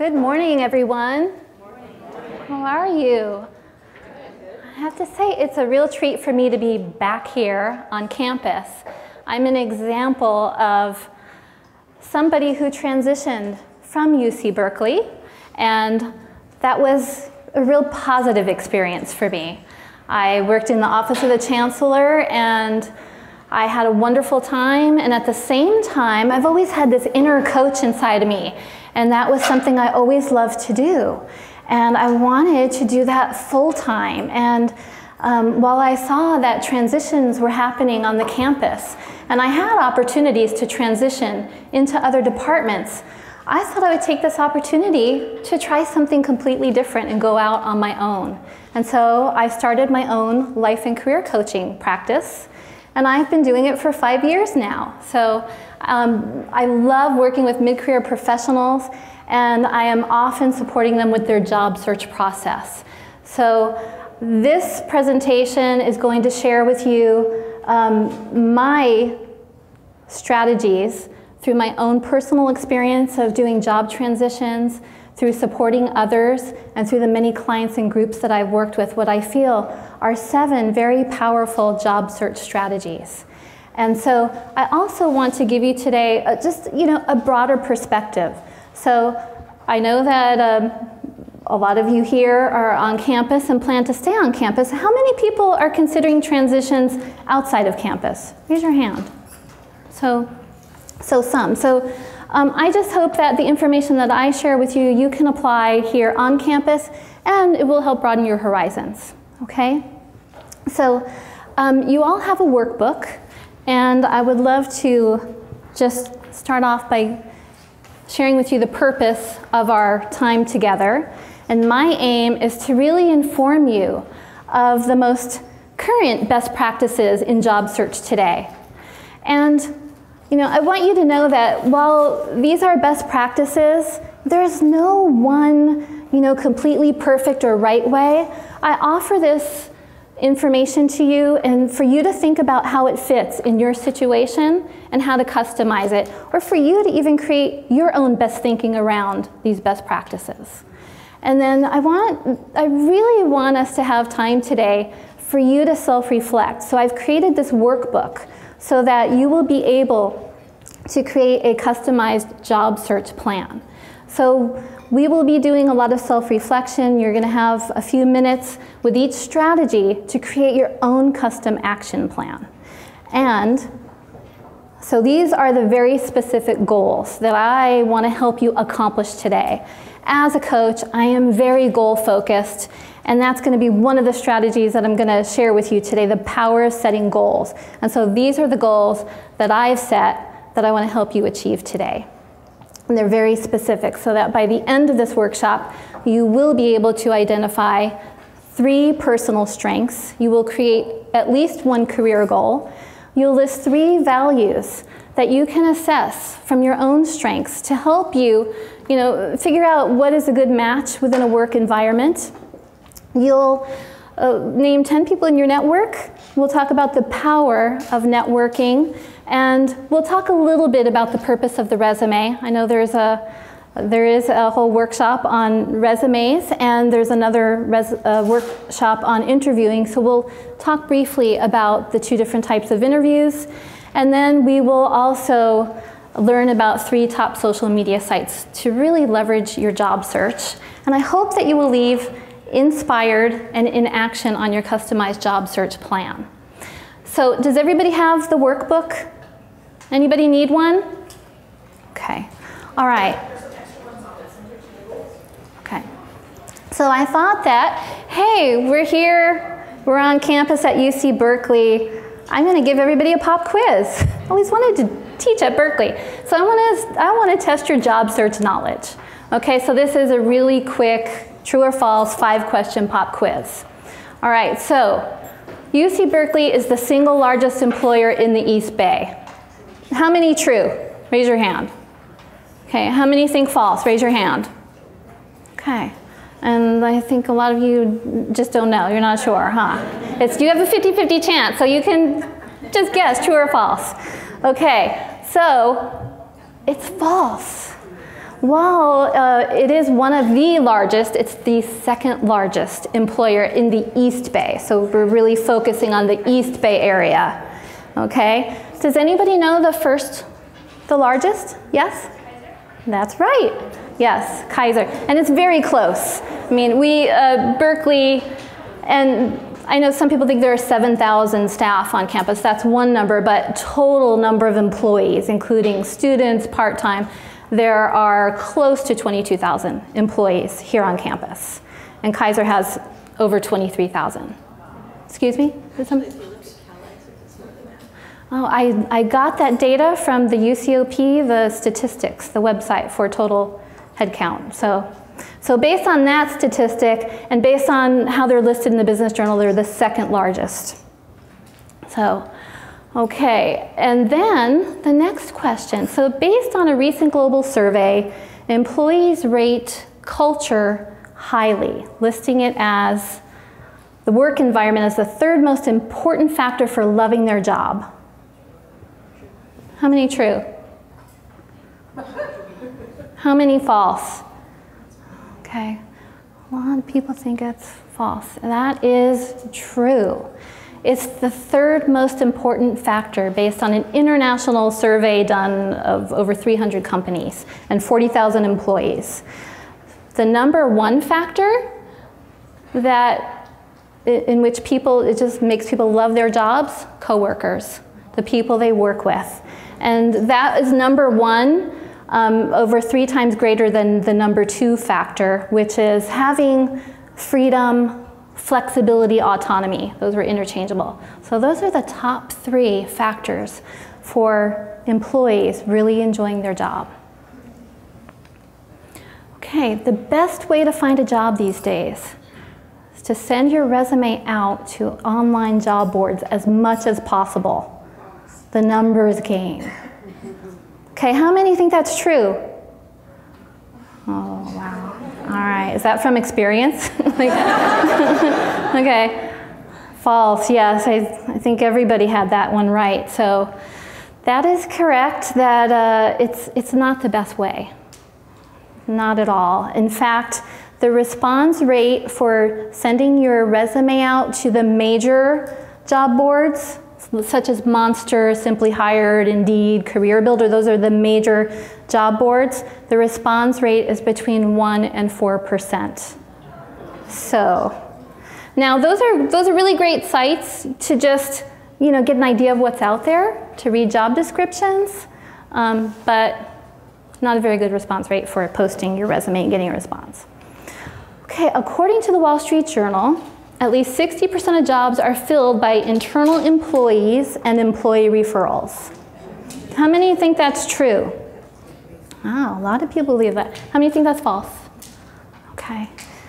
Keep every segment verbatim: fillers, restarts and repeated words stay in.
Good morning, everyone. How are you? I have to say, it's a real treat for me to be back here on campus. I'm an example of somebody who transitioned from U C Berkeley, and that was a real positive experience for me. I worked in the office of the chancellor, and I had a wonderful time, and at the same time, I've always had this inner coach inside of me, and that was something I always loved to do. And I wanted to do that full time. And um, while I saw that transitions were happening on the campus, and I had opportunities to transition into other departments, I thought I would take this opportunity to try something completely different and go out on my own. And so I started my own life and career coaching practice, and I've been doing it for five years now. So um, I love working with mid-career professionals, and I am often supporting them with their job search process. So this presentation is going to share with you um, my strategies through my own personal experience of doing job transitions, through supporting others, and through the many clients and groups that I've worked with, what I feel are seven very powerful job search strategies. And so I also want to give you today a, just you know, a broader perspective. So I know that um, a lot of you here are on campus and plan to stay on campus. How many people are considering transitions outside of campus? Raise your hand. So, so some. So um, I just hope that the information that I share with you, you can apply here on campus, and it will help broaden your horizons, okay? So um, you all have a workbook, and I would love to just start off by sharing with you the purpose of our time together. And my aim is to really inform you of the most current best practices in job search today. And you know, I want you to know that while these are best practices, there's no one, you know, completely perfect or right way. I offer this information to you and for you to think about how it fits in your situation and how to customize it, or for you to even create your own best thinking around these best practices. And then I want, I really want us to have time today for you to self-reflect. So I've created this workbook so that you will be able to create a customized job search plan. So we will be doing a lot of self-reflection. You're going to have a few minutes with each strategy to create your own custom action plan. And so these are the very specific goals that I want to help you accomplish today. As a coach, I am very goal-focused, and that's going to be one of the strategies that I'm going to share with you today, the power of setting goals. And so these are the goals that I've set that I want to help you achieve today. And they're very specific, so that by the end of this workshop, you will be able to identify three personal strengths. You will create at least one career goal. You'll list three values that you can assess from your own strengths to help you, you know, figure out what is a good match within a work environment. You'll uh, name ten people in your network. We'll talk about the power of networking, and we'll talk a little bit about the purpose of the resume. I know there's a, there is a whole workshop on resumes, and there's another res, uh, workshop on interviewing, so we'll talk briefly about the two different types of interviews. And then we will also learn about three top social media sites to really leverage your job search. And I hope that you will leave inspired and in action on your customized job search plan. So does everybody have the workbook? Anybody need one? Okay. All right. Okay. So I thought that, hey, we're here, we're on campus at U C Berkeley. I'm going to give everybody a pop quiz. I always wanted to teach at Berkeley. So I want to I want to test your job search knowledge. Okay, so this is a really quick true or false five question pop quiz. All right, so U C Berkeley is the single largest employer in the East Bay. How many true? Raise your hand. Okay, how many think false? Raise your hand. Okay, and I think a lot of you just don't know. You're not sure, huh? It's, you have a fifty fifty chance, so you can just guess true or false. Okay, so it's false. Well, uh, it is one of the largest. It's the second largest employer in the East Bay. So we're really focusing on the East Bay area. Okay. Does anybody know the first, the largest? Yes? Kaiser? That's right. Yes, Kaiser. And it's very close. I mean, we, uh, Berkeley, and I know some people think there are seven thousand staff on campus. That's one number, but total number of employees, including students, part-time, there are close to twenty-two thousand employees here on campus. And Kaiser has over twenty-three thousand. Excuse me? Did somebody? Oh, I, I got that data from the U C O P, the statistics, the website for total headcount. So, so based on that statistic and based on how they're listed in the Business Journal, they're the second largest. So, okay, and then the next question. So based on a recent global survey, employees rate culture highly, listing it as the work environment as the third most important factor for loving their job. How many true? How many false? Okay, a lot of people think it's false. That is true. It's the third most important factor based on an international survey done of over three hundred companies and forty thousand employees. The number one factor that in which people, it just makes people love their jobs, coworkers, the people they work with. And that is number one, um, over three times greater than the number two factor, which is having freedom, flexibility, autonomy. Those were interchangeable. So those are the top three factors for employees really enjoying their job. Okay, the best way to find a job these days is to send your resume out to online job boards as much as possible. The numbers game. Okay, how many think that's true? Oh, wow. All right, is that from experience? Okay, false, yes, I, I think everybody had that one right. So that is correct that uh, it's, it's not the best way. Not at all. In fact, the response rate for sending your resume out to the major job boards, such as Monster, Simply Hired, Indeed, Career Builder, those are the major job boards. The response rate is between one and four percent. So, now those are, those are really great sites to just, you know, get an idea of what's out there, to read job descriptions, um, but not a very good response rate for posting your resume and getting a response. Okay, according to the Wall Street Journal, at least sixty percent of jobs are filled by internal employees and employee referrals. How many think that's true? Wow, a lot of people believe that. How many think that's false? Okay,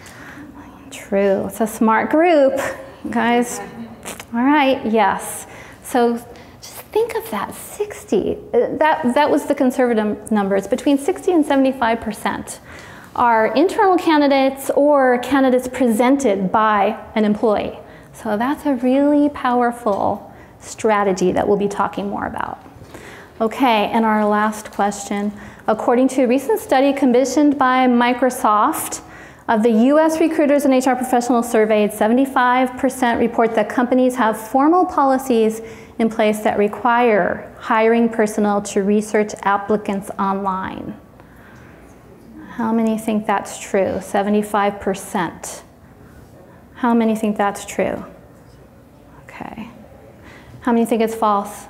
true. It's a smart group, guys. All right, yes. So just think of that, sixty. That, that was the conservative numbers. Between sixty and seventy-five percent. Are internal candidates or candidates presented by an employee. So that's a really powerful strategy that we'll be talking more about. Okay, and our last question. According to a recent study commissioned by Microsoft, of the U S recruiters and H R professionals surveyed, seventy-five percent report that companies have formal policies in place that require hiring personnel to research applicants online. How many think that's true? seventy-five percent. How many think that's true? Okay. How many think it's false?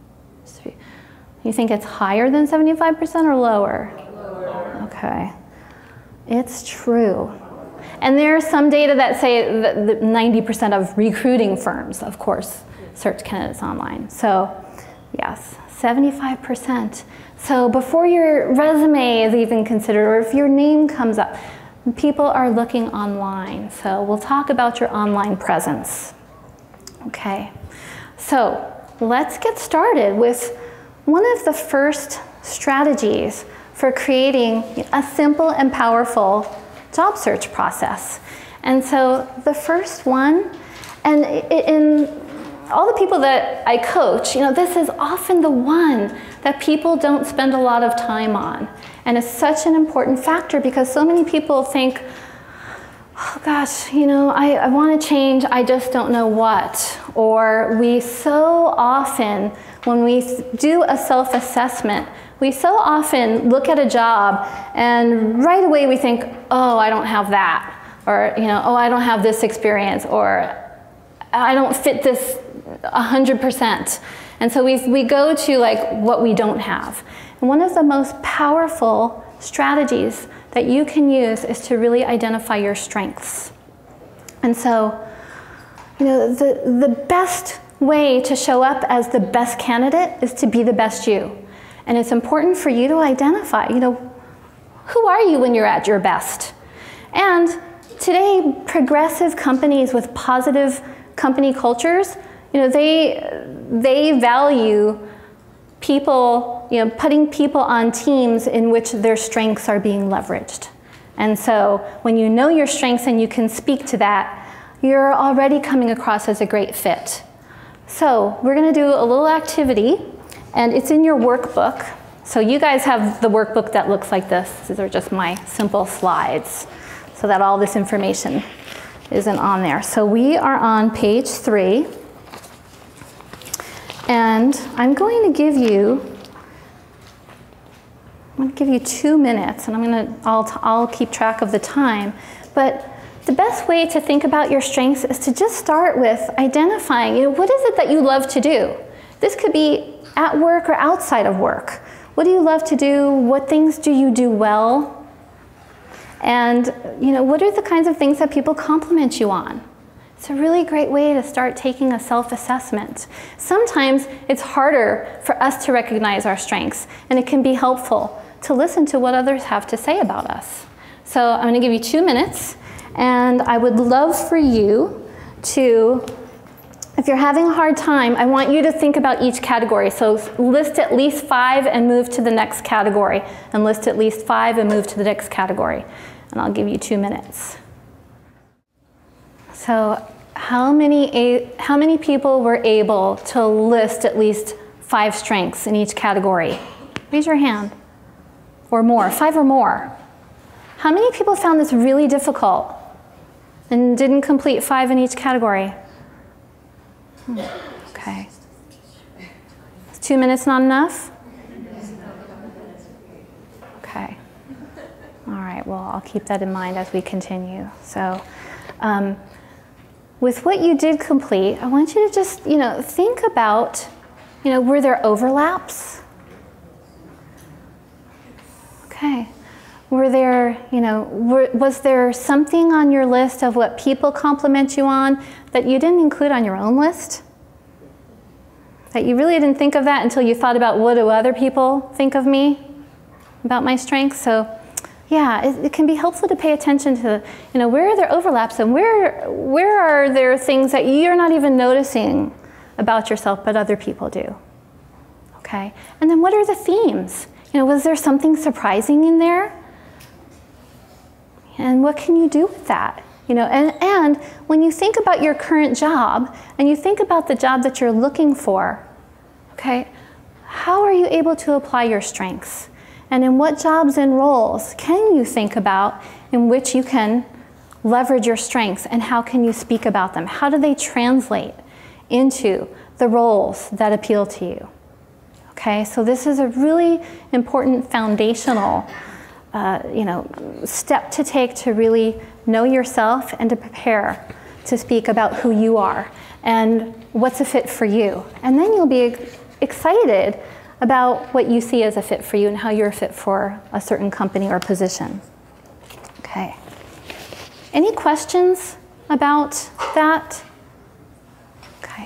You think it's higher than seventy-five percent or lower? Lower. Okay. It's true. And there are some data that say that ninety percent of recruiting firms, of course, search candidates online. So, yes, seventy-five percent. So before your resume is even considered, or if your name comes up, people are looking online. So we'll talk about your online presence. Okay, so let's get started with one of the first strategies for creating a simple and powerful job search process. And so the first one, and in all the people that I coach, you know, this is often the one that people don't spend a lot of time on. And it's such an important factor because so many people think, oh gosh, you know, I, I want to change, I just don't know what. Or we so often, when we do a self-assessment, we so often look at a job and right away we think, oh, I don't have that. Or, you know, oh, I don't have this experience. Or I don't fit this one hundred percent. And so we, we go to like what we don't have. And one of the most powerful strategies that you can use is to really identify your strengths. And so, you know, the, the best way to show up as the best candidate is to be the best you. And it's important for you to identify, you know, who are you when you're at your best? And today, progressive companies with positive company cultures, you know, they, they value people, you know, putting people on teams in which their strengths are being leveraged. And so when you know your strengths and you can speak to that, you're already coming across as a great fit. So we're going to do a little activity, and it's in your workbook. So you guys have the workbook that looks like this. These are just my simple slides so that all this information isn't on there. So we are on page three. And I'm going to give you, I'm going to give you two minutes, and I'm going to, I'll, I'll keep track of the time. But the best way to think about your strengths is to just start with identifying, you know, what is it that you love to do? This could be at work or outside of work. What do you love to do? What things do you do well? And, you know, what are the kinds of things that people compliment you on? It's a really great way to start taking a self-assessment. Sometimes it's harder for us to recognize our strengths, and it can be helpful to listen to what others have to say about us. So I'm going to give you two minutes, and I would love for you to, if you're having a hard time, I want you to think about each category. So list at least five and move to the next category, and list at least five and move to the next category. And I'll give you two minutes. So how many, how many people were able to list at least five strengths in each category? Raise your hand. Or more, five or more. How many people found this really difficult and didn't complete five in each category? Hmm. Okay. Is two minutes not enough? Okay. All right, well, I'll keep that in mind as we continue. So, um, with what you did complete, I want you to just, you know, think about, you know, were there overlaps? Okay. Were there, you know, were, was there something on your list of what people compliment you on that you didn't include on your own list? That you really didn't think of that until you thought about what do other people think of me about my strengths? So, yeah, it, it can be helpful to pay attention to, you know, where are there overlaps and where, where are there things that you're not even noticing about yourself but other people do, okay? And then what are the themes? You know, was there something surprising in there? And what can you do with that? You know, and, and when you think about your current job and you think about the job that you're looking for, okay, how are you able to apply your strengths? And in what jobs and roles can you think about in which you can leverage your strengths, and how can you speak about them? How do they translate into the roles that appeal to you? Okay, so this is a really important foundational uh, you know, step to take to really know yourself and to prepare to speak about who you are and what's a fit for you. And then you'll be excited about what you see as a fit for you and how you're a fit for a certain company or position. Okay. Any questions about that? Okay.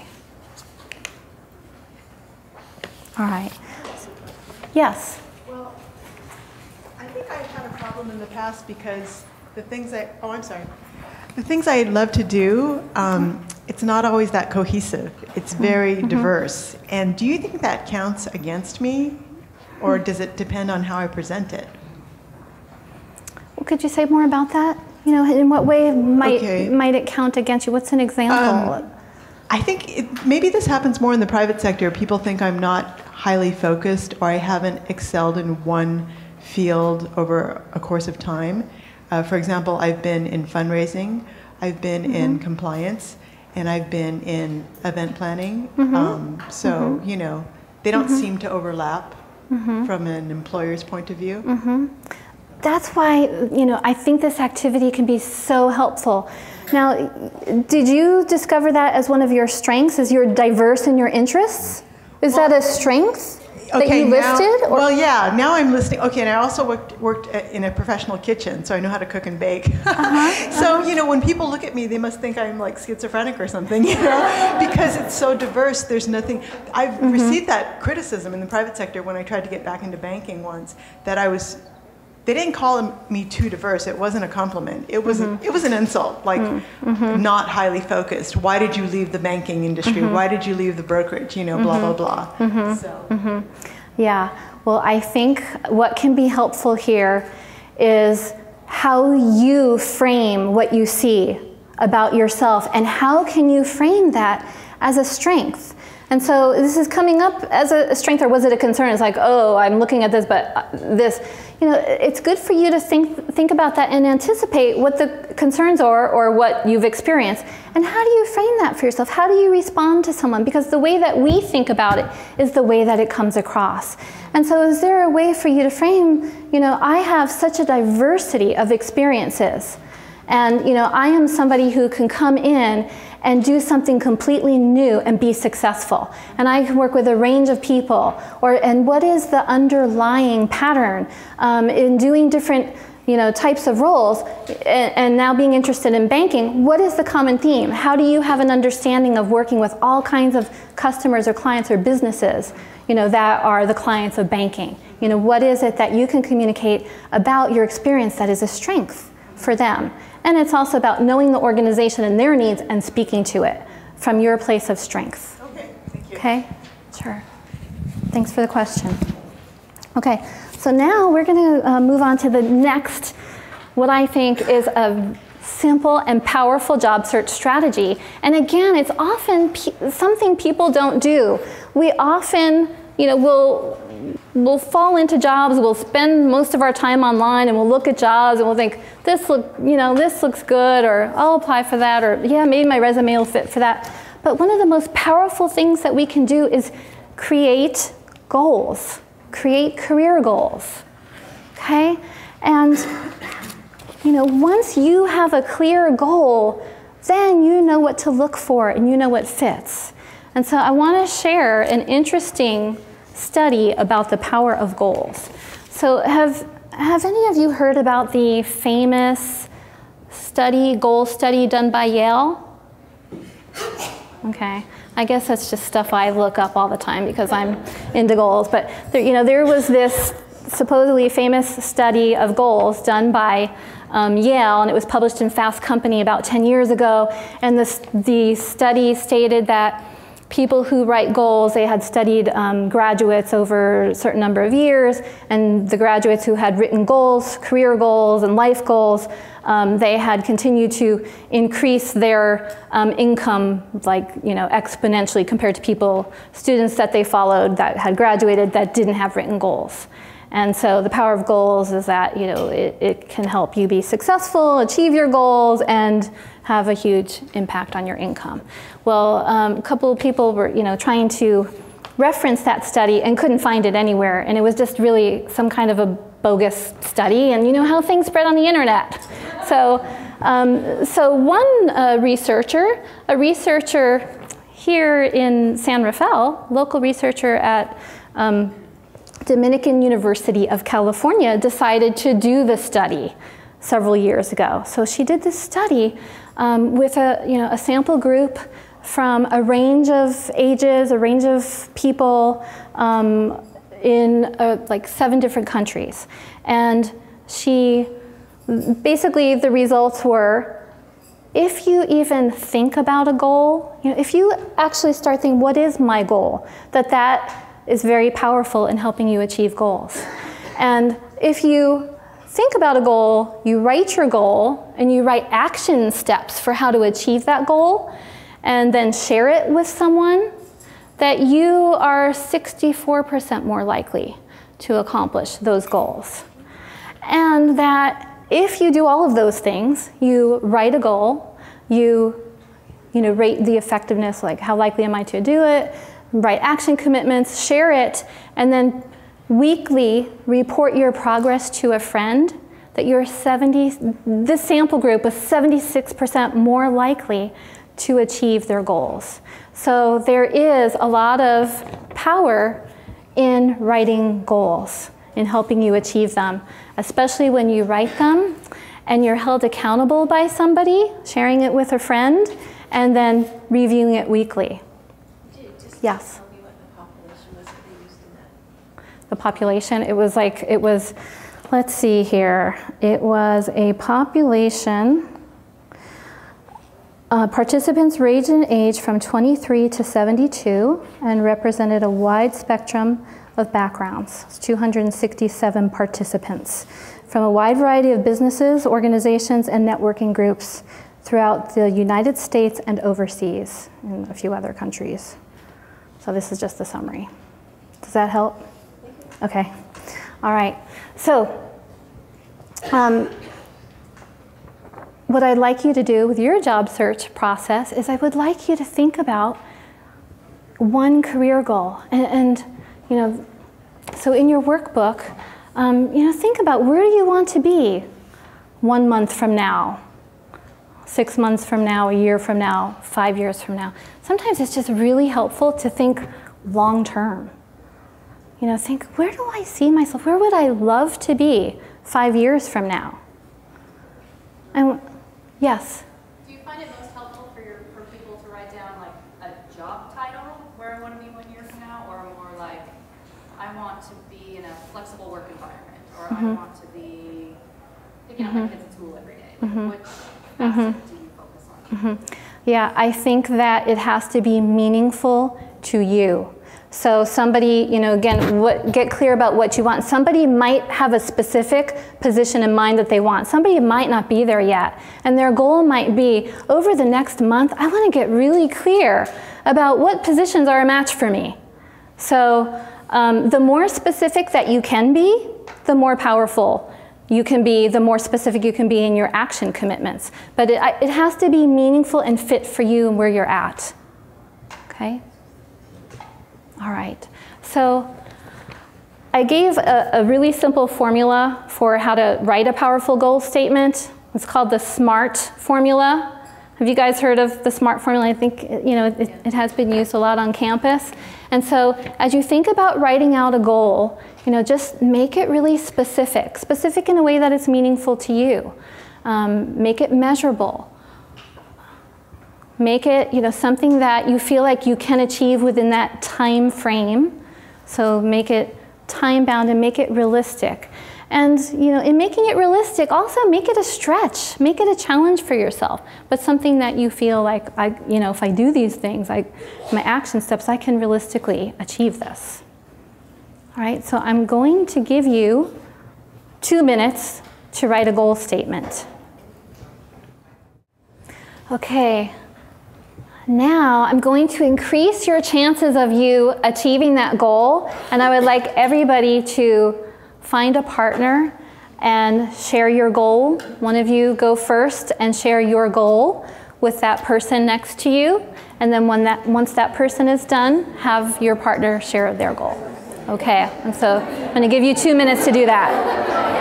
All right. Yes? Well, I think I've had a problem in the past because the things I, oh, I'm sorry. The things I love to do, um, it's not always that cohesive. It's very mm-hmm. diverse. And do you think that counts against me? Or does it depend on how I present it? Well, could you say more about that? You know, in what way might, okay. might it count against you? What's an example? Um, I think it, maybe this happens more in the private sector. People think I'm not highly focused or I haven't excelled in one field over a course of time. Uh, for example, I've been in fundraising, I've been mm-hmm. in compliance, and I've been in event planning. Mm-hmm. um, so, mm-hmm. you know, they don't mm-hmm. seem to overlap mm-hmm. from an employer's point of view. Mm-hmm. That's why, you know, I think this activity can be so helpful. Now, did you discover that as one of your strengths? Is you're diverse in your interests? Is well, that a strength that okay, you listed? Now, well, yeah, now I'm listing. Okay, and I also worked, worked in a professional kitchen, so I know how to cook and bake. Uh-huh, so, uh-huh. you know, when people look at me, they must think I'm like schizophrenic or something, you know, because it's so diverse. There's nothing. I've mm-hmm. received that criticism in the private sector when I tried to get back into banking once, that I was. They didn't call me too diverse. It wasn't a compliment. It was mm-hmm. a, it was an insult, like mm-hmm. not highly focused. Why did you leave the banking industry? Mm-hmm. Why did you leave the brokerage? You know, blah, mm-hmm. blah, blah. Mm-hmm. So. Mm-hmm. Yeah, well, I think what can be helpful here is how you frame what you see about yourself and how can you frame that as a strength. And so this is coming up as a strength, or was it a concern? It's like, oh, I'm looking at this, but this, you know, it's good for you to think think about that and anticipate what the concerns are or what you've experienced. And how do you frame that for yourself? How do you respond to someone? Because the way that we think about it is the way that it comes across. And so is there a way for you to frame, you know, I have such a diversity of experiences. And, you know, I am somebody who can come in and do something completely new and be successful. And I can work with a range of people. Or, and what is the underlying pattern um, in doing different, you know, types of roles, and, and now being interested in banking, what is the common theme? How do you have an understanding of working with all kinds of customers or clients or businesses, you know, that are the clients of banking? You know, what is it that you can communicate about your experience that is a strength for them? And it's also about knowing the organization and their needs and speaking to it from your place of strength. Okay, thank you. Okay, sure. Thanks for the question. Okay, so now we're going to uh, move on to the next, what I think is a simple and powerful job search strategy. And again, it's often pe- something people don't do. We often, you know, will we'll fall into jobs, we'll spend most of our time online and we'll look at jobs and we'll think, this look, you know, this looks good, or I'll apply for that, or yeah, maybe my resume will fit for that. But one of the most powerful things that we can do is create goals, create career goals, okay? And, you know, once you have a clear goal, then you know what to look for and you know what fits. And so I want to share an interesting study about the power of goals. So have, have any of you heard about the famous study, goal study done by Yale? Okay, I guess that's just stuff I look up all the time because I'm into goals. But there, you know, there was this supposedly famous study of goals done by um, Yale, and it was published in Fast Company about ten years ago. And this, the study stated that people who write goals, they had studied um, graduates over a certain number of years, and the graduates who had written goals, career goals and life goals, um, they had continued to increase their um, income, like, you know, exponentially compared to people, students that they followed that had graduated that didn't have written goals. And so the power of goals is that, you know, it, it can help you be successful, achieve your goals, and have a huge impact on your income. Well, um, a couple of people were, you know, trying to reference that study and couldn't find it anywhere, and it was just really some kind of a bogus study, and you know how things spread on the internet. So, um, so one uh, researcher, a researcher here in San Rafael, local researcher at um, Dominican University of California, decided to do the study several years ago. So she did this study um, with a, you know, a sample group from a range of ages, a range of people um, in uh, like seven different countries. And she, basically the results were, if you even think about a goal, you know, if you actually start thinking, what is my goal? That that is very powerful in helping you achieve goals. And if you think about a goal, you write your goal, and you write action steps for how to achieve that goal, and then share it with someone, that you are sixty-four percent more likely to accomplish those goals. And that if you do all of those things, you write a goal, you, you know, rate the effectiveness, like how likely am I to do it, write action commitments, share it, and then weekly report your progress to a friend, that you're seventy, this sample group was seventy-six percent more likely to achieve their goals. So there is a lot of power in writing goals, in helping you achieve them, especially when you write them and you're held accountable by somebody, sharing it with a friend, and then reviewing it weekly. Just Yes. tell me what the population was that they used in that. The population, it was like, it was, let's see here, it was a population, uh, participants ranged in age from twenty-three to seventy-two and represented a wide spectrum of backgrounds. It's two hundred sixty-seven participants from a wide variety of businesses, organizations, and networking groups throughout the United States and overseas, in a few other countries. So this is just a summary. Does that help? Okay. All right. So um, what I'd like you to do with your job search process is I would like you to think about one career goal. And, and you know, so in your workbook, um, you know, think about where do you want to be one month from now, six months from now, a year from now, five years from now. Sometimes it's just really helpful to think long term. You know, think, where do I see myself? Where would I love to be five years from now? And yes? Do you find it most helpful for your for people to write down like a job title, where I want to be one year from now, or more like I want to be in a flexible work environment, or mm-hmm. I want to be picking mm-hmm. up my kids at school every day? Like, mm-hmm. Which facet mm-hmm. do you focus on? Mm-hmm. Yeah, I think that it has to be meaningful to you. So somebody, you know, again, what, get clear about what you want. Somebody might have a specific position in mind that they want. Somebody might not be there yet. And their goal might be, over the next month, I want to get really clear about what positions are a match for me. So um, the more specific that you can be, the more powerful you can be, the more specific you can be in your action commitments. But it, it has to be meaningful and fit for you and where you're at. Okay? All right, so I gave a, a really simple formula for how to write a powerful goal statement. It's called the SMART formula. Have you guys heard of the SMART formula? I think you know it, it has been used a lot on campus. And so as you think about writing out a goal, you know, just make it really specific, specific in a way that it's meaningful to you. Um, make it measurable. Make it, you know, something that you feel like you can achieve within that time frame. So make it time-bound and make it realistic. And, you know, in making it realistic, also make it a stretch. Make it a challenge for yourself, but something that you feel like, I, you know, if I do these things, I, my action steps, I can realistically achieve this. All right, so I'm going to give you two minutes to write a goal statement. Okay. Now I'm going to increase your chances of you achieving that goal, and I would like everybody to find a partner and share your goal. One of you go first and share your goal with that person next to you, and then when that, once that person is done, have your partner share their goal. Okay, and so I'm going to give you two minutes to do that.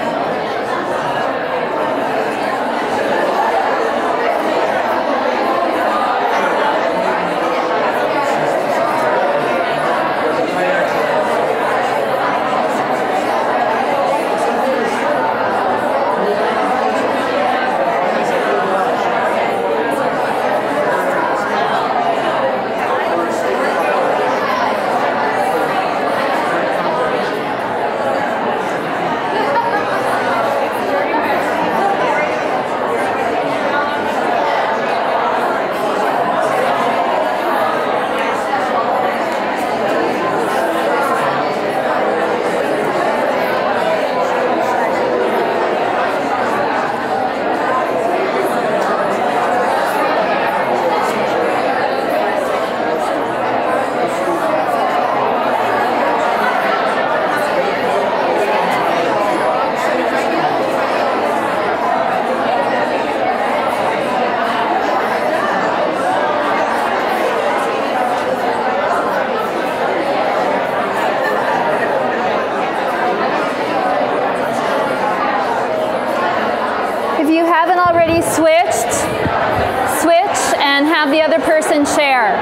share.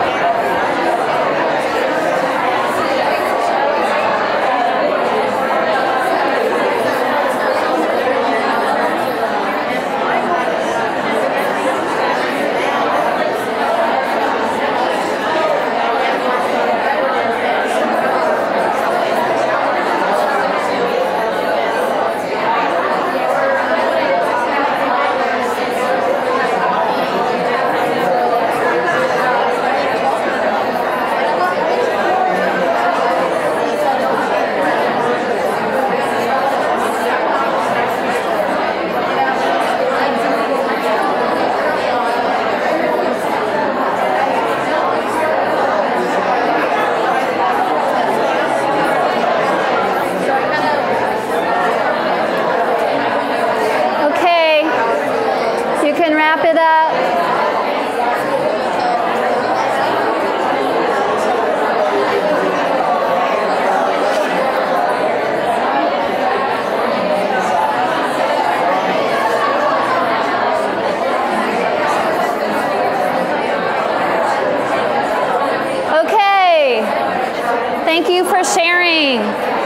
Thank you for sharing.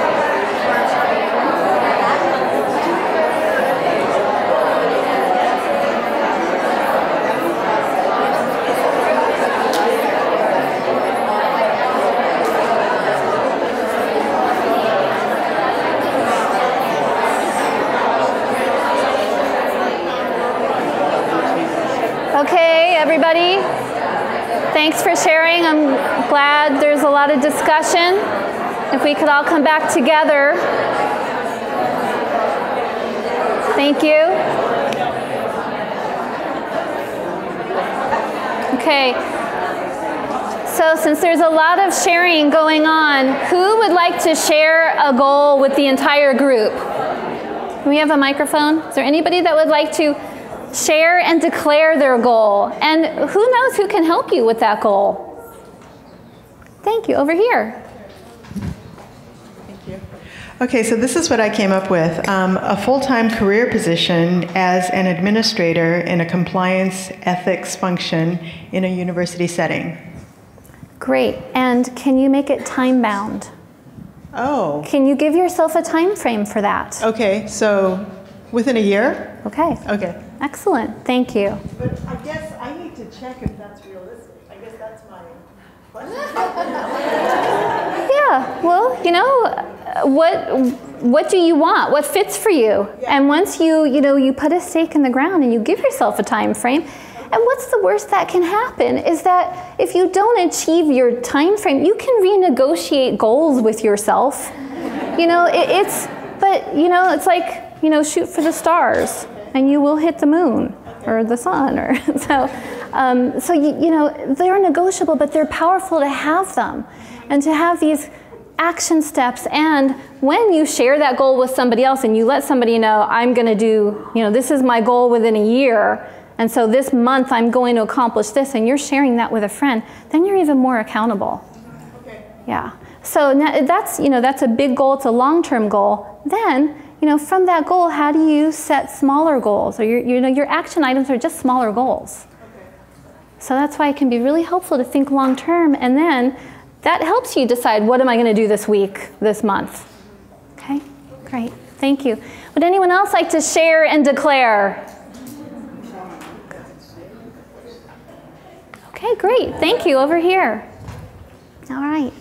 Okay, everybody. Thanks for sharing. I'm glad there's a lot of discussion. If we could all come back together. Thank you. Okay. So since there's a lot of sharing going on, who would like to share a goal with the entire group? Can we have a microphone? Is there anybody that would like to share and declare their goal? And who knows who can help you with that goal? Thank you. Over here. Thank you. Okay, so this is what I came up with. Um, a full-time career position as an administrator in a compliance ethics function in a university setting. Great. And can you make it time-bound? Oh. Can you give yourself a time frame for that? Okay, so within a year? Okay. Okay. Excellent. Thank you. But I guess I need to check if that's realistic. I guess that's my question. Yeah. Well, you know, what what do you want? What fits for you? Yeah. And once you, you know, you put a stake in the ground and you give yourself a time frame, and what's the worst that can happen is that if you don't achieve your time frame, you can renegotiate goals with yourself. You know, it, it's, but, you know, it's like, you know, shoot for the stars and you will hit the moon or the sun. Or so, um, so you, you know, they're negotiable, but they're powerful to have them and to have these action steps. And when you share that goal with somebody else and you let somebody know, I'm going to do, you know, this is my goal within a year, and so this month I'm going to accomplish this, and you're sharing that with a friend, then you're even more accountable. Okay. Yeah. So now that's, you know, that's a big goal. It's a long-term goal. Then, you know, from that goal, how do you set smaller goals? Or your, you know, your action items are just smaller goals. Okay. So that's why it can be really helpful to think long-term, and then that helps you decide, what am I going to do this week, this month? Okay, great. Thank you. Would anyone else like to share and declare? Okay, great. Thank you. Over here. All right.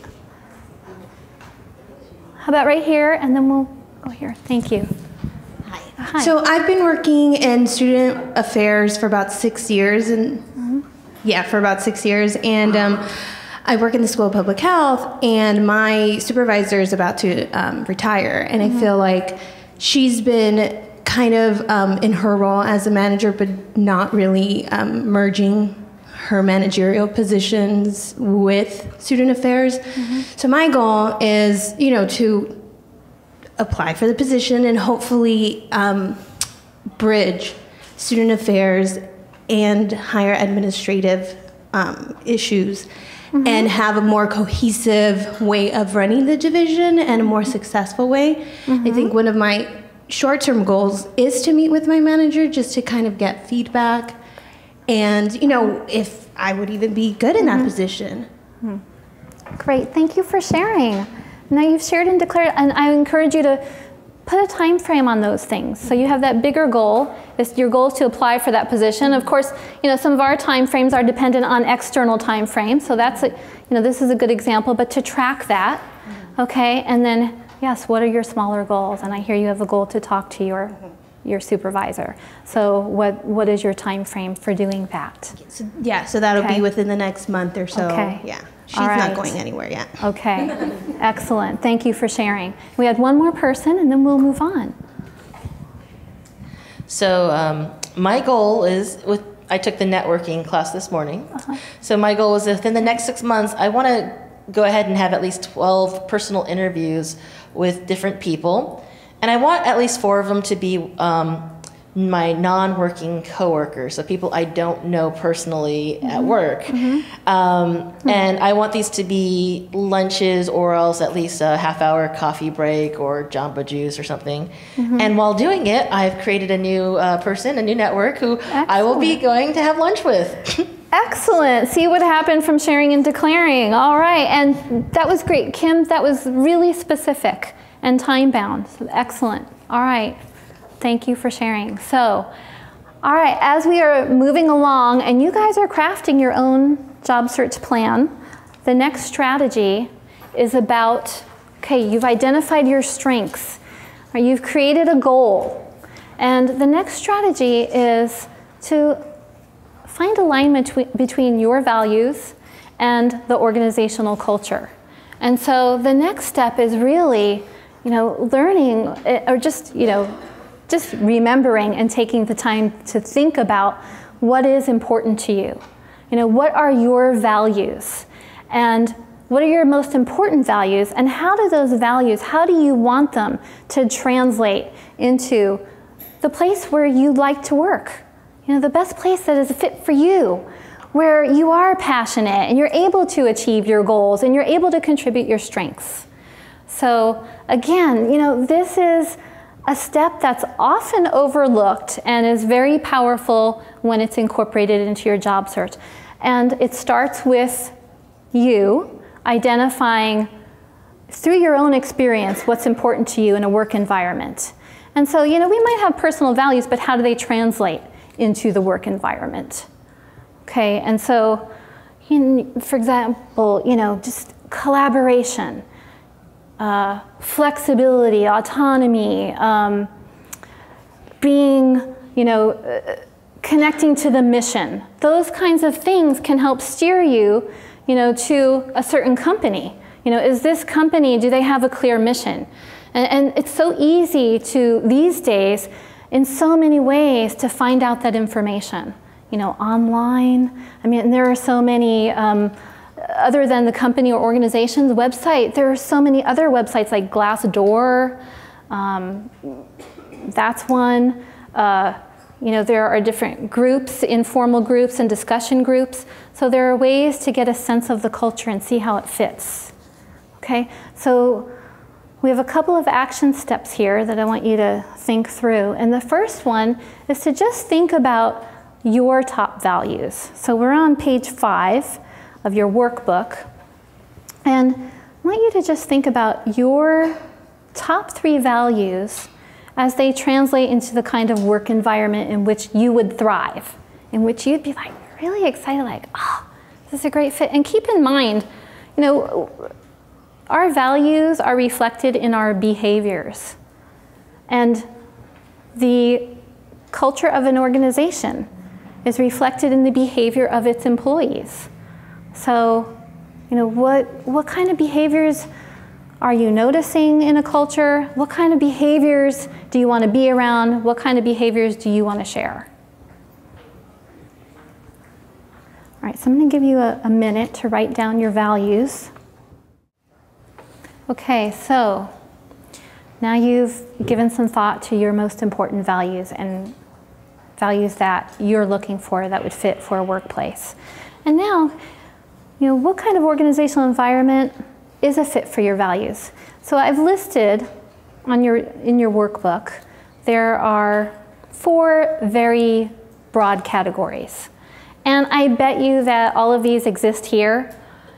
How about right here, and then we'll go here. Thank you. Hi. Hi. So I've been working in student affairs for about six years, and mm-hmm. yeah, for about six years, and um, I work in the School of Public Health, and my supervisor is about to um, retire, and mm-hmm. I feel like she's been kind of um, in her role as a manager, but not really um, merging her managerial positions with student affairs. Mm-hmm. So my goal is, you know, to apply for the position and hopefully um, bridge student affairs and higher administrative um, issues, mm-hmm. and have a more cohesive way of running the division and a more successful way. Mm-hmm. I think one of my short-term goals is to meet with my manager just to kind of get feedback and, you know, if I would even be good in that position. Great, thank you for sharing. Now you've shared and declared, and I encourage you to put a time frame on those things. So you have that bigger goal. It's your goal is to apply for that position. Of course, you know, some of our time frames are dependent on external time frames. So that's a, you know, this is a good example, but to track that, okay? And then, yes, what are your smaller goals? And I hear you have a goal to talk to your your supervisor. So what what is your time frame for doing that? So, yeah, so that'll Okay. be within the next month or so. Okay. Yeah, she's All right. not going anywhere yet. Okay, excellent. Thank you for sharing. We had one more person and then we'll move on. So um, my goal is with, I took the networking class this morning. Uh-huh. So my goal is within the next six months, I want to go ahead and have at least twelve personal interviews with different people. And I want at least four of them to be um, my non-working coworkers, so people I don't know personally mm-hmm. at work. Mm-hmm. Um, mm-hmm. And I want these to be lunches or else at least a half-hour coffee break or Jamba Juice or something. Mm-hmm. And while doing it, I've created a new uh, person, a new network, who Excellent. I will be going to have lunch with. Excellent. See what happened from sharing and declaring. All right, and that was great. Kim, that was really specific and time-bound. Excellent. All right. Thank you for sharing. So, all right, as we are moving along and you guys are crafting your own job search plan, the next strategy is about, okay, you've identified your strengths, or you've created a goal, and the next strategy is to find alignment between your values and the organizational culture. And so the next step is really, you know, learning, or just, you know, just remembering and taking the time to think about what is important to you. You know, what are your values? And what are your most important values? And how do those values, how do you want them to translate into the place where you like to work? You know, the best place that is a fit for you, where you are passionate and you're able to achieve your goals and you're able to contribute your strengths. So again, you know, this is a step that's often overlooked and is very powerful when it's incorporated into your job search. And it starts with you identifying through your own experience what's important to you in a work environment. And so, you know, we might have personal values, but how do they translate into the work environment? Okay, and so, for example, you know, just collaboration. Uh, flexibility, autonomy, um, being, you know, uh, connecting to the mission. Those kinds of things can help steer you, you know, to a certain company. You know, is this company, do they have a clear mission? And, and it's so easy to, these days, in so many ways, to find out that information. You know, online. I mean, there are so many, um, other than the company or organization's website, there are so many other websites like Glassdoor. Um, that's one. Uh, you know, there are different groups, informal groups and discussion groups. So there are ways to get a sense of the culture and see how it fits. Okay, so we have a couple of action steps here that I want you to think through. And the first one is to just think about your top values. So we're on page five of your workbook. And I want you to just think about your top three values as they translate into the kind of work environment in which you would thrive, in which you'd be like really excited, like, oh, this is a great fit. And keep in mind, you know, our values are reflected in our behaviors. And the culture of an organization is reflected in the behavior of its employees. So, you know, what, what kind of behaviors are you noticing in a culture? What kind of behaviors do you want to be around? What kind of behaviors do you want to share? All right, so I'm going to give you a, a minute to write down your values. Okay, so now you've given some thought to your most important values and values that you're looking for that would fit for a workplace. And now, you know, what kind of organizational environment is a fit for your values? So I've listed on your, in your workbook, there are four very broad categories. And I bet you that all of these exist here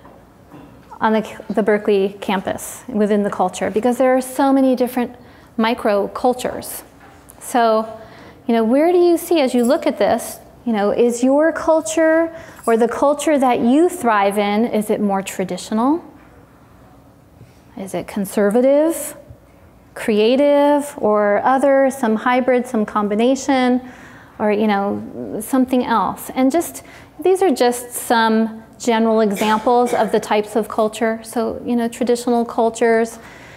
on the, the Berkeley campus within the culture, because there are so many different micro cultures. So, you know, where do you see, as you look at this, you know, is your culture or the culture that you thrive in, is it more traditional? Is it conservative, creative, or other, some hybrid, some combination, or, you know, something else? And just, these are just some general examples of the types of culture. So, you know, traditional cultures,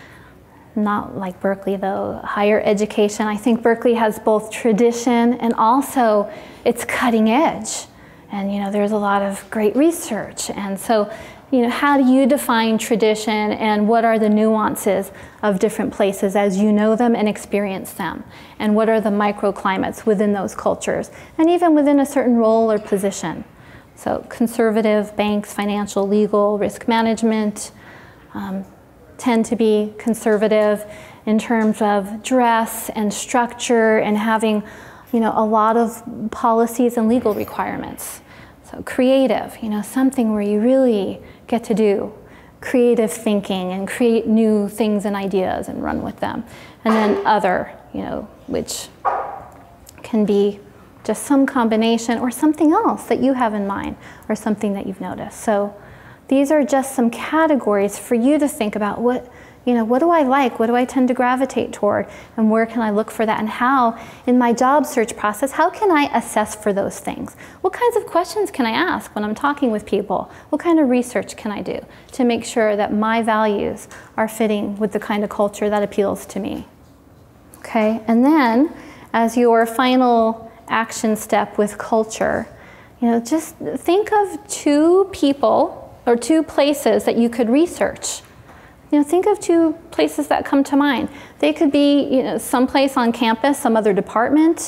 not like Berkeley though, higher education. I think Berkeley has both tradition and also it's cutting edge. And, you know, there's a lot of great research. And so, you know, how do you define tradition and what are the nuances of different places as you know them and experience them? And what are the microclimates within those cultures? And even within a certain role or position. So conservative banks, financial, legal, risk management um, tend to be conservative in terms of dress and structure and having, you know, a lot of policies and legal requirements. So creative, you know, something where you really get to do creative thinking and create new things and ideas and run with them. And then other, you know, which can be just some combination or something else that you have in mind or something that you've noticed. So these are just some categories for you to think about. What, you know, what do I like? What do I tend to gravitate toward? And where can I look for that? And how, in my job search process, how can I assess for those things? What kinds of questions can I ask when I'm talking with people? What kind of research can I do to make sure that my values are fitting with the kind of culture that appeals to me? Okay, and then as your final action step with culture, you know, just think of two people or two places that you could research. You know, think of two places that come to mind. They could be, you know, someplace on campus, some other department.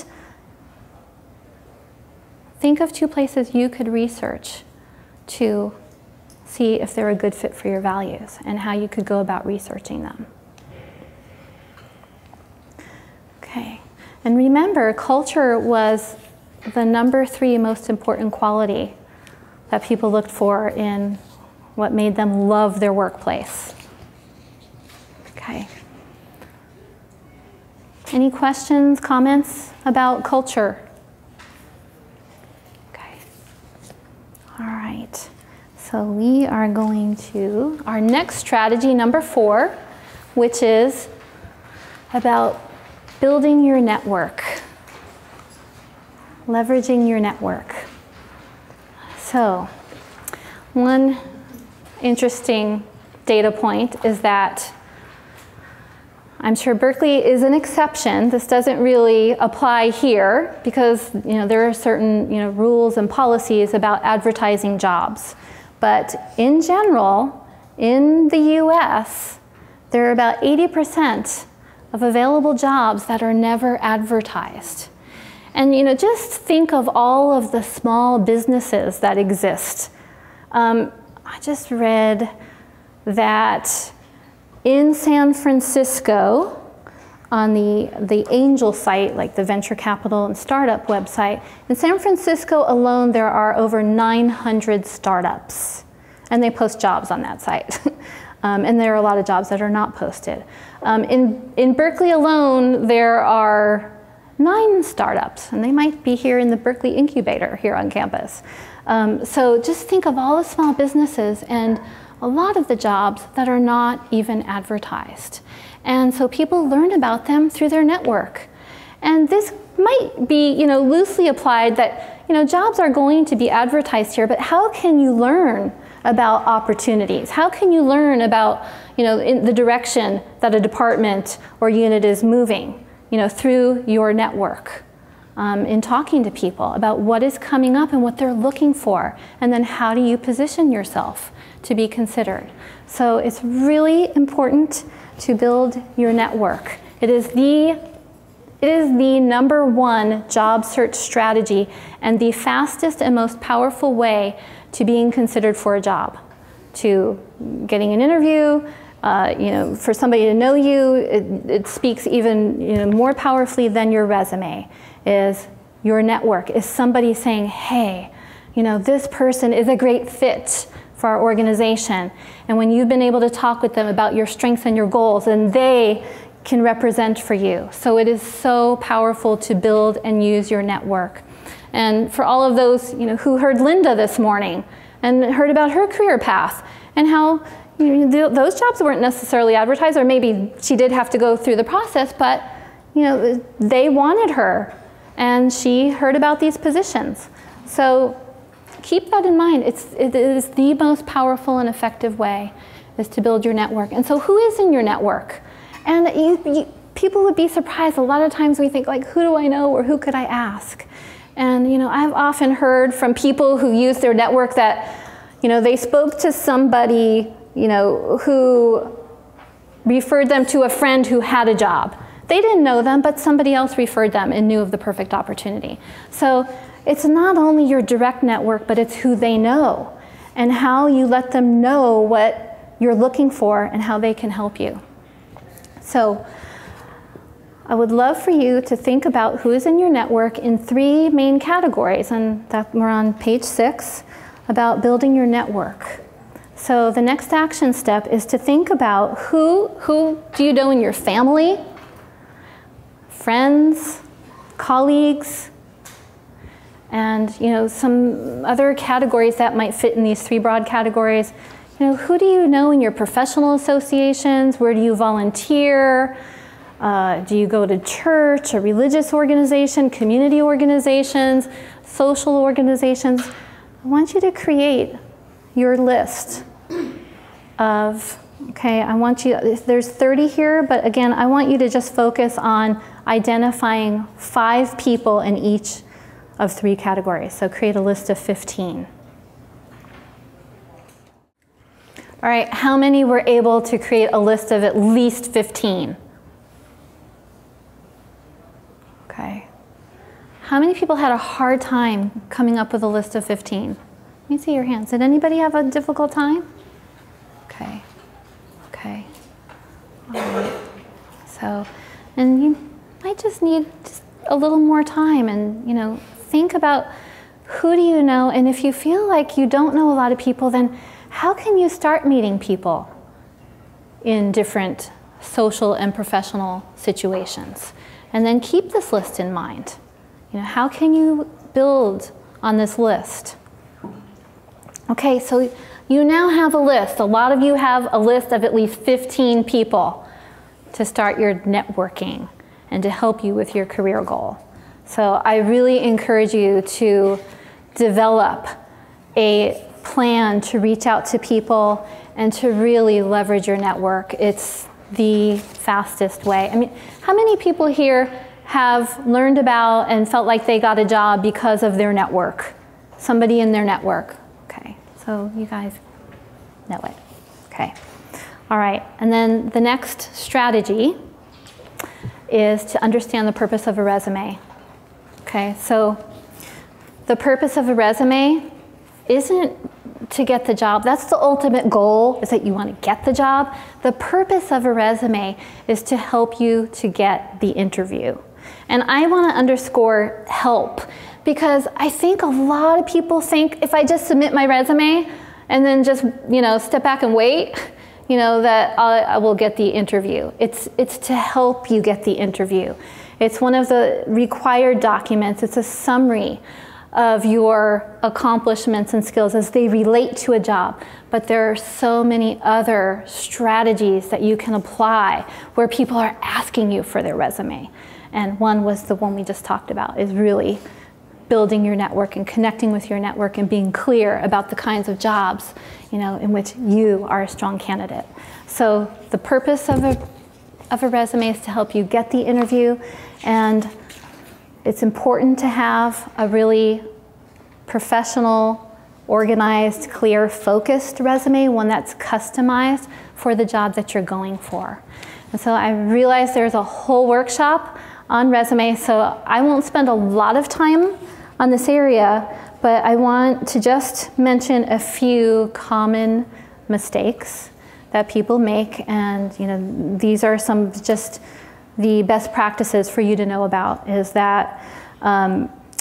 Think of two places you could research to see if they're a good fit for your values and how you could go about researching them. Okay. And remember, culture was the number three most important quality that people looked for in what made them love their workplace. Okay. Any questions, comments about culture? Okay. All right. So we are going to our next strategy, number four, which is about building your network, leveraging your network. So, one interesting data point is that I'm sure Berkeley is an exception. This doesn't really apply here because, you know, there are certain, you know, rules and policies about advertising jobs. But in general, in the U S, there are about eighty percent of available jobs that are never advertised. And, you know, just think of all of the small businesses that exist. Um, I just read that in San Francisco, on the, the Angel site, like the venture capital and startup website, in San Francisco alone, there are over nine hundred startups. And they post jobs on that site. um, and there are a lot of jobs that are not posted. Um, in, in Berkeley alone, there are nine startups, and they might be here in the Berkeley Incubator here on campus. Um, so just think of all the small businesses and a lot of the jobs that are not even advertised. And so people learn about them through their network. And this might be, you know, loosely applied that, you know, jobs are going to be advertised here, but how can you learn about opportunities? How can you learn about, you know, in the direction that a department or unit is moving, you know, through your network, um, in talking to people about what is coming up and what they're looking for, and then how do you position yourself to be considered? So it's really important to build your network. It is the, it is the number one job search strategy and the fastest and most powerful way to being considered for a job, to getting an interview, uh, you know, for somebody to know you. It, it speaks even, you know, more powerfully than your resume. Is your network, is somebody saying, hey, you know, this person is a great fit for our organization. And when you've been able to talk with them about your strengths and your goals, and they can represent for you. So it is so powerful to build and use your network. And for all of those, you know, who heard Linda this morning and heard about her career path and how, you know, those jobs weren't necessarily advertised, or maybe she did have to go through the process, but, you know, they wanted her and she heard about these positions. So keep that in mind. It's, it is the most powerful and effective way is to build your network. And so who is in your network? And you, you, people would be surprised. A lot of times we think, like, who do I know or who could I ask? And, you know, I've often heard from people who use their network that, you know, they spoke to somebody, you know, who referred them to a friend who had a job. They didn't know them, but somebody else referred them and knew of the perfect opportunity. So it's not only your direct network, but it's who they know and how you let them know what you're looking for and how they can help you. So I would love for you to think about who is in your network in three main categories, and that we're on page six, about building your network. So the next action step is to think about who, who do you know in your family, friends, colleagues, and, you know, some other categories that might fit in these three broad categories. You know, who do you know in your professional associations? Where do you volunteer? Uh, do you go to church, a religious organization, community organizations, social organizations? I want you to create your list of, okay, I want you, there's thirty here, but again, I want you to just focus on identifying five people in each of three categories. So create a list of fifteen. All right, how many were able to create a list of at least fifteen? Okay. How many people had a hard time coming up with a list of fifteen? Let me see your hands. Did anybody have a difficult time? Okay. Okay. All right. So, and you might just need just a little more time, and, you know, think about who do you know, and if you feel like you don't know a lot of people, then how can you start meeting people in different social and professional situations? And then keep this list in mind. You know, how can you build on this list? Okay, so you now have a list. A lot of you have a list of at least fifteen people to start your networking and to help you with your career goal. So I really encourage you to develop a plan to reach out to people and to really leverage your network. It's the fastest way. I mean, how many people here have learned about and felt like they got a job because of their network? Somebody in their network. Okay, so you guys know it. Okay, all right. And then the next strategy is to understand the purpose of a resume. Okay, so the purpose of a resume isn't to get the job. That's the ultimate goal, is that you want to get the job. The purpose of a resume is to help you to get the interview. And I want to underscore help, because I think a lot of people think if I just submit my resume and then just, you know, step back and wait, you know, that I, I will get the interview. It's, it's to help you get the interview. It's one of the required documents. It's a summary of your accomplishments and skills as they relate to a job. But there are so many other strategies that you can apply where people are asking you for their resume. And one was the one we just talked about, is really building your network and connecting with your network and being clear about the kinds of jobs, you know, in which you are a strong candidate. So the purpose of a, of a resume is to help you get the interview, and it's important to have a really professional, organized, clear, focused resume, one that's customized for the job that you're going for. And so I realize there's a whole workshop on resume, so I won't spend a lot of time on this area, but I want to just mention a few common mistakes that people make, and, you know, these are some just the best practices for you to know about. Is that um,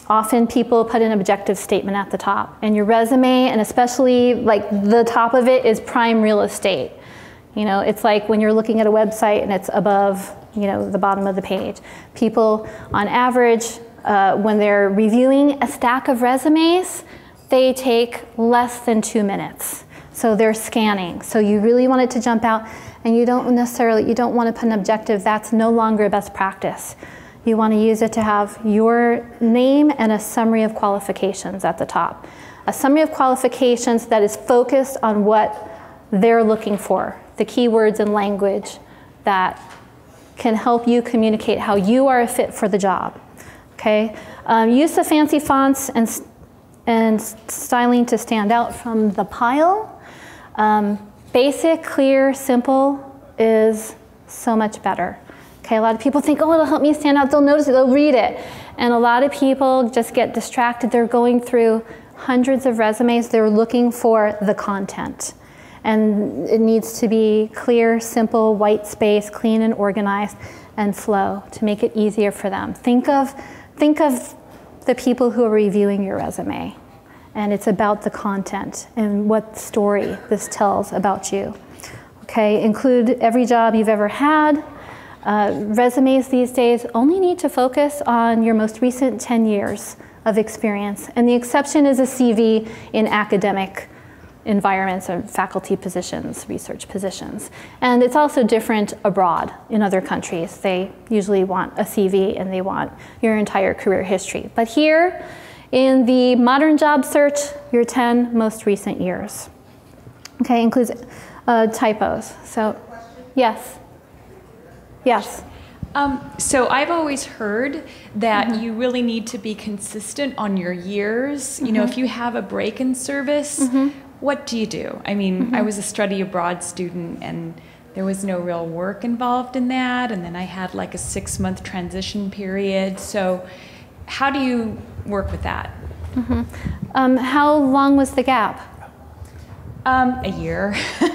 often people put an objective statement at the top. And your resume, and especially like the top of it, is prime real estate. You know, it's like when you're looking at a website and it's above, you know, the bottom of the page. People, on average, uh, when they're reviewing a stack of resumes, they take less than two minutes. So they're scanning. So you really want it to jump out, and you don't necessarily, you don't want to put an objective. That's no longer best practice. You want to use it to have your name and a summary of qualifications at the top. A summary of qualifications that is focused on what they're looking for, the keywords and language that can help you communicate how you are a fit for the job. Okay? Um, use of fancy fonts and, and styling to stand out from the pile. Um, basic, clear, simple is so much better. Okay, a lot of people think, oh, it'll help me stand out. They'll notice it, they'll read it. And a lot of people just get distracted. They're going through hundreds of resumes. They're looking for the content. And it needs to be clear, simple, white space, clean and organized, and flow to make it easier for them. Think of, think of the people who are reviewing your resume. And it's about the content and what story this tells about you. Okay, include every job you've ever had. Uh, resumes these days only need to focus on your most recent ten years of experience. And the exception is a C V in academic environments or faculty positions, research positions. And it's also different abroad in other countries. They usually want a C V and they want your entire career history. But here, in the modern job search, your ten most recent years. Okay, includes uh, typos. So, yes. Yes. Um, so I've always heard that mm-hmm. you really need to be consistent on your years. Mm-hmm. You know, if you have a break in service, mm-hmm. what do you do? I mean, mm-hmm. I was a study abroad student and there was no real work involved in that. And then I had like a six month transition period. So how do you work with that? Mm-hmm. Um, how long was the gap? Um, a year.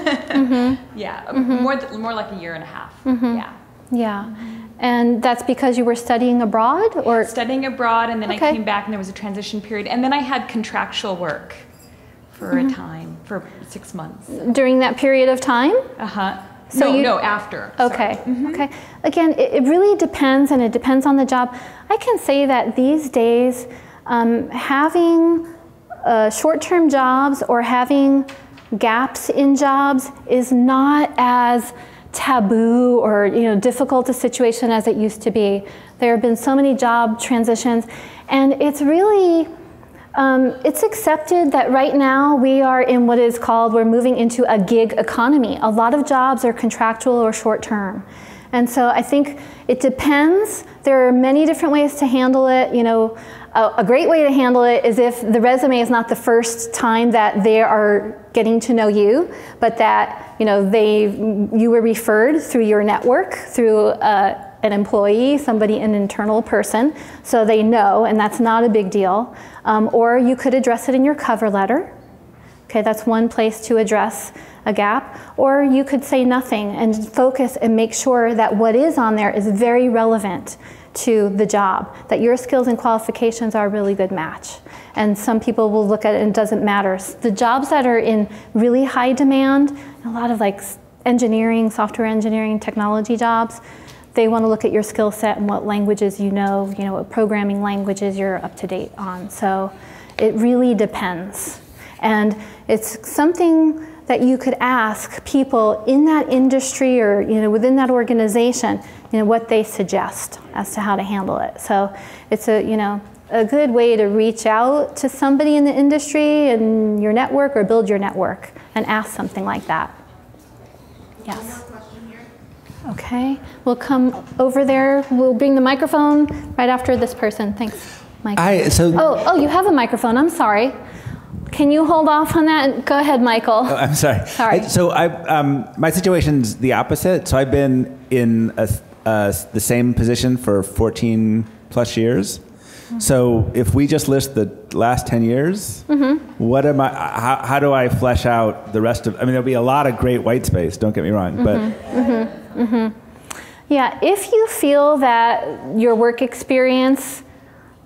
mm-hmm. Yeah, mm-hmm. more, th- more like a year and a half. Mm-hmm. Yeah. Yeah, mm-hmm. And that's because you were studying abroad, or? Studying abroad, and then okay. I came back and there was a transition period. And then I had contractual work for mm-hmm. a time, for six months. During that period of time? Uh-huh. So no, you, no, after. Okay, mm-hmm. okay. Again, it, it really depends, and it depends on the job. I can say that these days, um, having uh, short-term jobs or having gaps in jobs is not as taboo or, you know, difficult a situation as it used to be. There have been so many job transitions, and it's really, um, it's accepted that right now we are in what is called, we're moving into a gig economy. A lot of jobs are contractual or short-term. And so I think it depends. There are many different ways to handle it. You know, a, a great way to handle it is if the resume is not the first time that they are getting to know you, but that, you know, they, you were referred through your network, through uh, an employee, somebody, an internal person, so they know, and that's not a big deal. Um, or you could address it in your cover letter. Okay, that's one place to address a gap. Or you could say nothing and focus and make sure that what is on there is very relevant to the job, that your skills and qualifications are a really good match. And some people will look at it and it doesn't matter. The jobs that are in really high demand, a lot of like engineering, software engineering, technology jobs, they want to look at your skill set and what languages you know, you know, what programming languages you're up to date on. So it really depends. And it's something that you could ask people in that industry or, you know, within that organization, you know, what they suggest as to how to handle it. So it's a, you know, a good way to reach out to somebody in the industry and your network, or build your network and ask something like that. Yes. One more question here. Okay, we'll come over there. We'll bring the microphone right after this person. Thanks, Mike. Hi, so oh, oh, you have a microphone. I'm sorry. Can you hold off on that? Go ahead, Michael. Oh, I'm sorry. Sorry. I, so I, um, my situation's the opposite. So I've been in a, uh, the same position for fourteen plus years. Mm-hmm. So if we just list the last ten years, mm-hmm. what am I? How, how do I flesh out the rest of? I mean, there'll be a lot of great white space. Don't get me wrong, mm-hmm. but. Mm-hmm. Mm-hmm. Yeah, if you feel that your work experience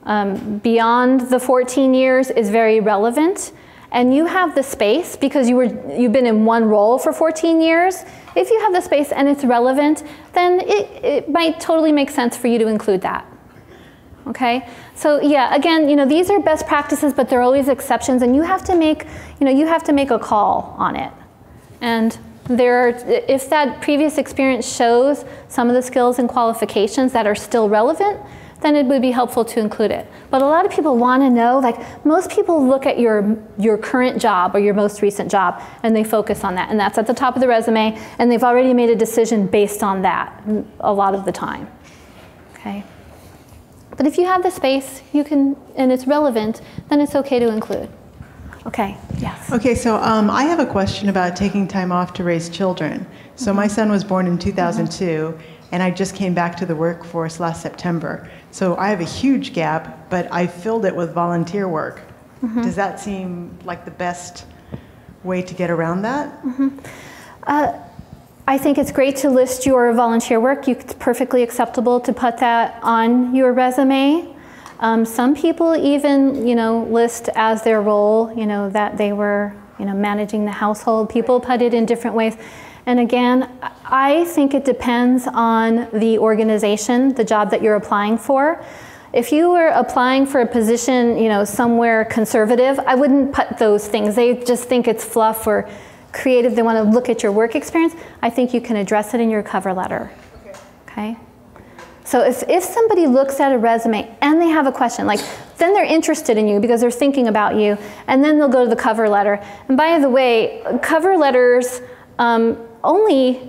um, beyond the fourteen years is very relevant, and you have the space because you were, you've been in one role for fourteen years, if you have the space and it's relevant, then it, it might totally make sense for you to include that. Okay, so yeah, again, you know, these are best practices, but there are always exceptions, and you have to make, you know, you have to make a call on it. And there are, if that previous experience shows some of the skills and qualifications that are still relevant, then it would be helpful to include it. But a lot of people want to know, like most people look at your, your current job or your most recent job and they focus on that, and that's at the top of the resume, and they've already made a decision based on that a lot of the time, okay? But if you have the space, you can, and it's relevant, then it's okay to include. Okay, yes. Okay, so um, I have a question about taking time off to raise children. So mm-hmm. my son was born in two thousand two, mm-hmm. and I just came back to the workforce last September. So I have a huge gap, but I filled it with volunteer work. Mm-hmm. Does that seem like the best way to get around that? Mm-hmm. uh, I think it's great to list your volunteer work. It's perfectly acceptable to put that on your resume. Um, some people even, you know, list as their role, you know, that they were, you know, managing the household. People put it in different ways. And again, I think it depends on the organization, the job that you're applying for. If you were applying for a position, you know, somewhere conservative, I wouldn't put those things. They just think it's fluff or creative. They want to look at your work experience. I think you can address it in your cover letter. Okay. Okay? So if, if somebody looks at a resume and they have a question, like, then they're interested in you because they're thinking about you, and then they'll go to the cover letter. And by the way, cover letters, um, only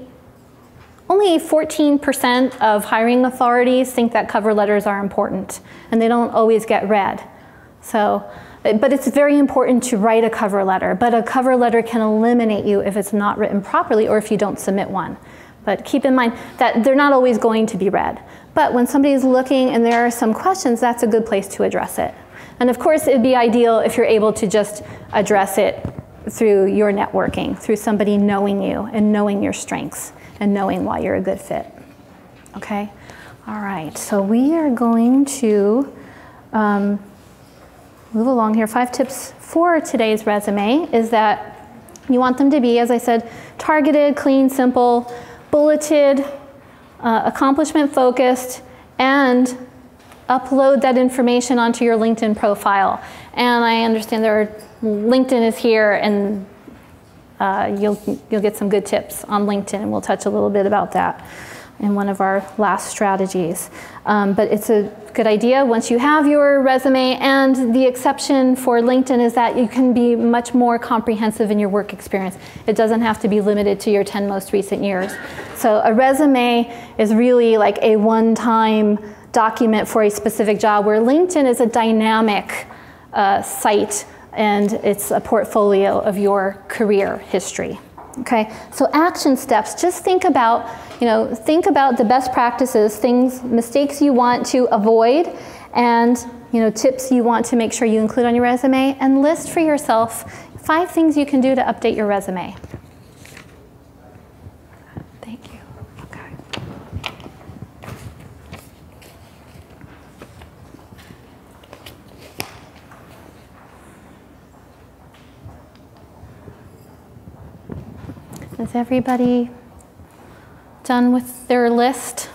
only fourteen percent of hiring authorities think that cover letters are important, and they don't always get read. So, but it's very important to write a cover letter, but a cover letter can eliminate you if it's not written properly or if you don't submit one. But keep in mind that they're not always going to be read. But when somebody's looking and there are some questions, that's a good place to address it. And of course, it'd be ideal if you're able to just address it through your networking, through somebody knowing you and knowing your strengths and knowing why you're a good fit. Okay? All right, so we are going to um, move along here. Five tips for today's resume is that you want them to be, as I said, targeted, clean, simple, bulleted, uh, accomplishment focused, and upload that information onto your LinkedIn profile. And I understand there are, LinkedIn is here, and uh, you'll, you'll get some good tips on LinkedIn, and we'll touch a little bit about that in one of our last strategies. Um, but it's a good idea once you have your resume, and the exception for LinkedIn is that you can be much more comprehensive in your work experience. It doesn't have to be limited to your ten most recent years. So a resume is really like a one-time document for a specific job, where LinkedIn is a dynamic uh, site, and it's a portfolio of your career history. Okay, so action steps, just think about, you know, think about the best practices, things, mistakes you want to avoid, and, you know, tips you want to make sure you include on your resume, and list for yourself five things you can do to update your resume. Thank you. Okay. Is everybody done with their list?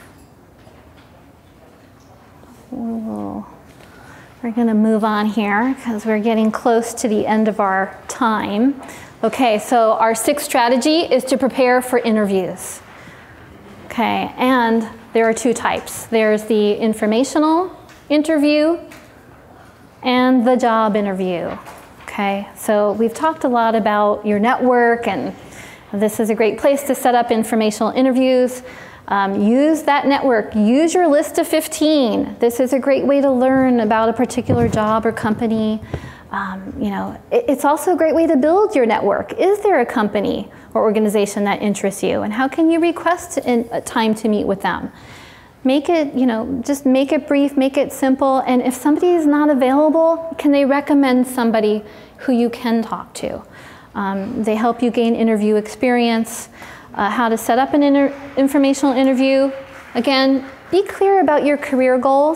We'll, we're going to move on here because we're getting close to the end of our time. Okay, so our sixth strategy is to prepare for interviews. Okay, and there are two types. There's the informational interview and the job interview. Okay, so we've talked a lot about your network, and this is a great place to set up informational interviews. Um, use that network. Use your list of fifteen. This is a great way to learn about a particular job or company. Um, you know, it, it's also a great way to build your network. Is there a company or organization that interests you, and how can you request in, a time to meet with them? Make it, you know, just make it brief, make it simple, and if somebody is not available, can they recommend somebody who you can talk to? Um, they help you gain interview experience, uh, how to set up an inter informational interview. Again, be clear about your career goals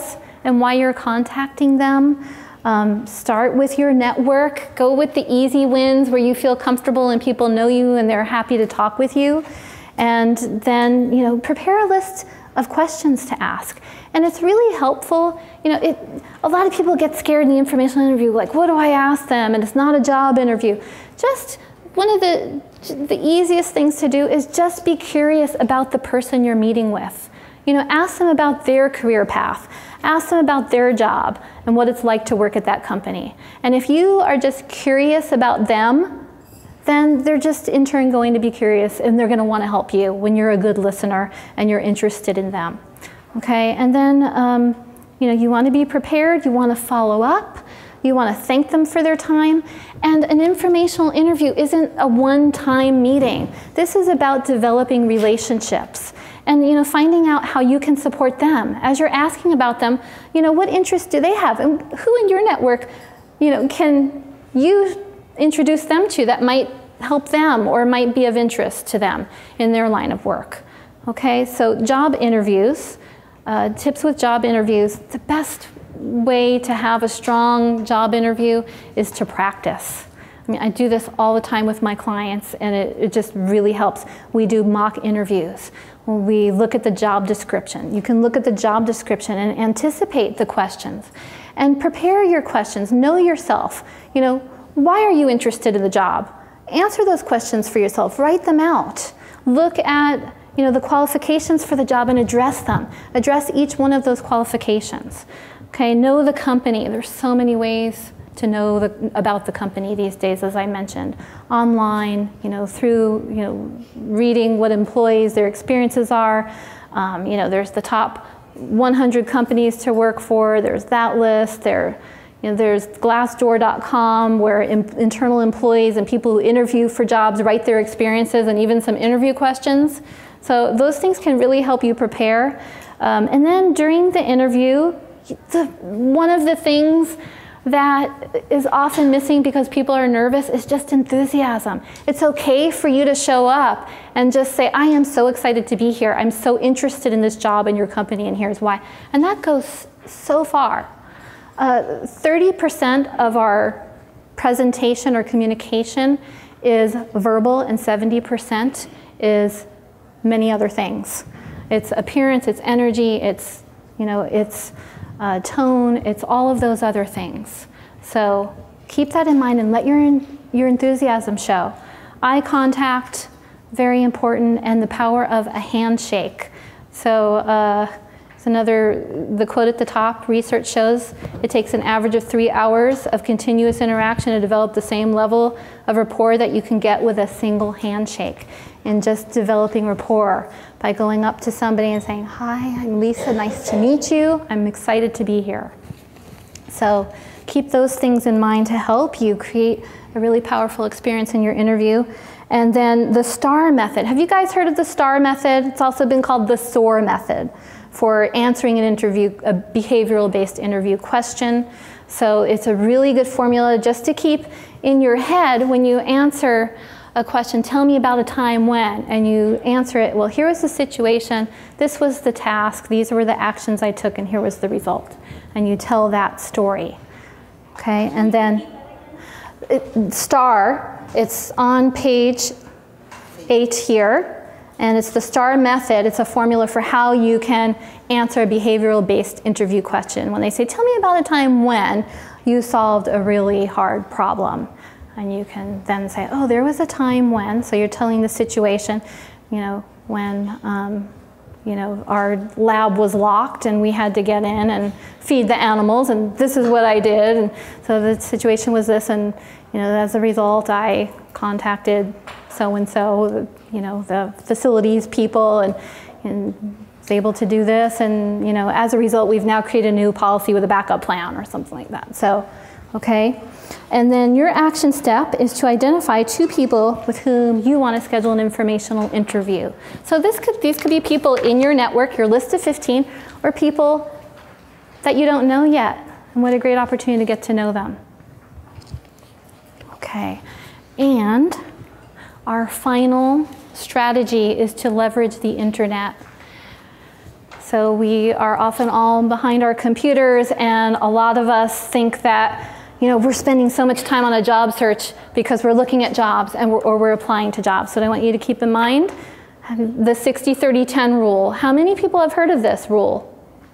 and why you're contacting them. Um, start with your network. Go with the easy wins where you feel comfortable and people know you and they're happy to talk with you. And then, you know, prepare a list of questions to ask. And it's really helpful. You know, it, a lot of people get scared in the informational interview, like, what do I ask them? And it's not a job interview. Just one of the, the easiest things to do is just be curious about the person you're meeting with. You know, ask them about their career path. Ask them about their job and what it's like to work at that company. And if you are just curious about them, then they're just in turn going to be curious and they're going to want to help you when you're a good listener and you're interested in them. Okay, and then um, you know, you want to be prepared, you want to follow up, you want to thank them for their time. And an informational interview isn't a one-time meeting. This is about developing relationships and, you know, finding out how you can support them. As you're asking about them, you know, what interests do they have? And who in your network, you know, can you introduce them to that might help them or might be of interest to them in their line of work? Okay, so job interviews, uh, tips with job interviews, the best way to have a strong job interview is to practice. I mean, I do this all the time with my clients and it, it just really helps. We do mock interviews. We look at the job description. You can look at the job description and anticipate the questions and prepare your questions. Know yourself. You know, why are you interested in the job? Answer those questions for yourself. Write them out. Look at, you know, the qualifications for the job and address them. Address each one of those qualifications. Okay, know the company. There's so many ways to know the, about the company these days, as I mentioned. Online, you know, through, you know, reading what employees, their experiences are. Um, you know, there's the top one hundred companies to work for. There's that list. There, you know, there's glassdoor dot com where in, internal employees and people who interview for jobs write their experiences and even some interview questions. So those things can really help you prepare. Um, and then during the interview, the, one of the things that is often missing because people are nervous is just enthusiasm. It's okay for you to show up and just say, I am so excited to be here. I'm so interested in this job and your company, and here's why. And that goes so far. Uh, thirty percent of our presentation or communication is verbal and seventy percent is many other things. It's appearance, it's energy, it's, you know, it's Uh, tone, it's all of those other things. So keep that in mind and let your, your enthusiasm show. Eye contact, very important, and the power of a handshake. So uh, it's another, the quote at the top, research shows it takes an average of three hours of continuous interaction to develop the same level of rapport that you can get with a single handshake. And just developing rapport by going up to somebody and saying, hi, I'm Lisa, nice to meet you. I'm excited to be here. So keep those things in mind to help you create a really powerful experience in your interview. And then the STAR method. Have you guys heard of the STAR method? It's also been called the SOAR method for answering an interview, a behavioral-based interview question. So it's a really good formula just to keep in your head when you answer a question, tell me about a time when, and you answer it, well, here was the situation, this was the task, these were the actions I took, and here was the result. And you tell that story, okay? And then it, STAR, it's on page eight here, and it's the STAR method. It's a formula for how you can answer a behavioral-based interview question. When they say, tell me about a time when you solved a really hard problem. And you can then say, oh, there was a time when, so you're telling the situation, you know, when, um, you know, our lab was locked and we had to get in and feed the animals, and this is what I did. And so the situation was this, and, you know, as a result, I contacted so-and-so, you know, the facilities people, and, and was able to do this. And, you know, as a result, we've now created a new policy with a backup plan or something like that. So, okay. And then your action step is to identify two people with whom you want to schedule an informational interview. So this could, these could be people in your network, your list of fifteen, or people that you don't know yet. And what a great opportunity to get to know them. Okay. And our final strategy is to leverage the internet. So we are often all behind our computers, and a lot of us think that, you know, we're spending so much time on a job search because we're looking at jobs and we're, or we're applying to jobs. So I want you to keep in mind the sixty thirty ten rule. How many people have heard of this rule?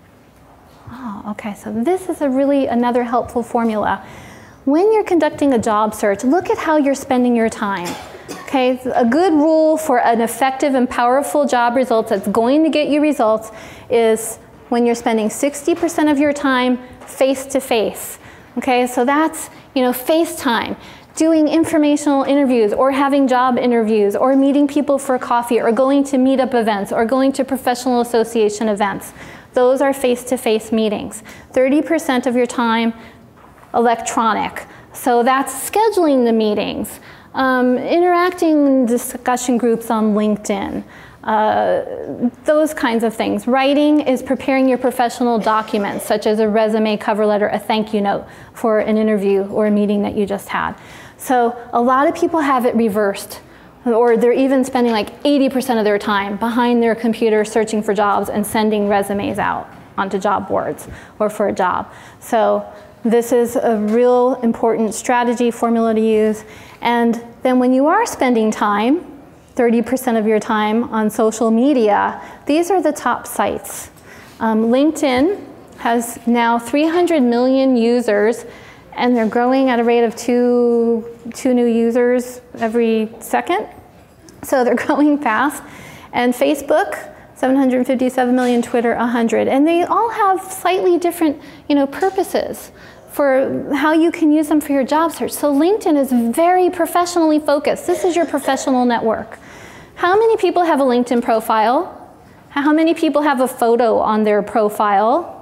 Oh, okay, so this is a really another helpful formula. When you're conducting a job search, look at how you're spending your time. Okay, a good rule for an effective and powerful job results that's going to get you results is when you're spending sixty percent of your time face-to-face. Okay, so that's, you know, FaceTime, doing informational interviews or having job interviews or meeting people for coffee or going to meetup events or going to professional association events. Those are face-to-face meetings. thirty percent of your time electronic. So that's scheduling the meetings. Um, interacting in discussion groups on LinkedIn, uh, those kinds of things. Writing is preparing your professional documents, such as a resume, cover letter, a thank you note for an interview or a meeting that you just had. So a lot of people have it reversed, or they're even spending like eighty percent of their time behind their computer searching for jobs and sending resumes out onto job boards or for a job. So this is a real important strategy formula to use. And then when you are spending time, thirty percent of your time on social media, these are the top sites. Um, LinkedIn has now three hundred million users, and they're growing at a rate of two, two new users every second. So they're growing fast. And Facebook, seven hundred fifty-seven million, Twitter, one hundred. And they all have slightly different, you know, purposes for how you can use them for your job search. So LinkedIn is very professionally focused. This is your professional network. How many people have a LinkedIn profile? How many people have a photo on their profile?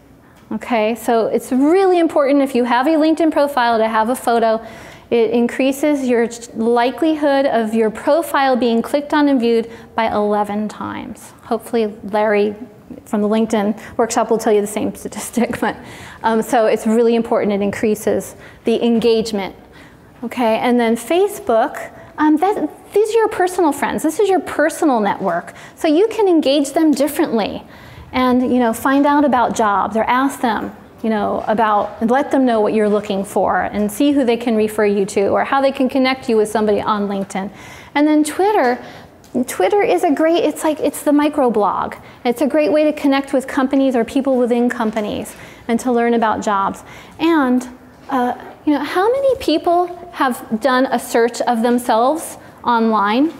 Okay, so it's really important if you have a LinkedIn profile to have a photo. It increases your likelihood of your profile being clicked on and viewed by eleven times. Hopefully Larry from the LinkedIn workshop will tell you the same statistic, but um, so it's really important. It increases the engagement. Okay, and then Facebook, um, that, these are your personal friends. This is your personal network. So you can engage them differently and, you know, find out about jobs or ask them, you know, about, and let them know what you're looking for and see who they can refer you to or how they can connect you with somebody on LinkedIn. And then Twitter, Twitter is a great, it's like, it's the microblog. It's a great way to connect with companies or people within companies and to learn about jobs. And, uh, you know, how many people have done a search of themselves online?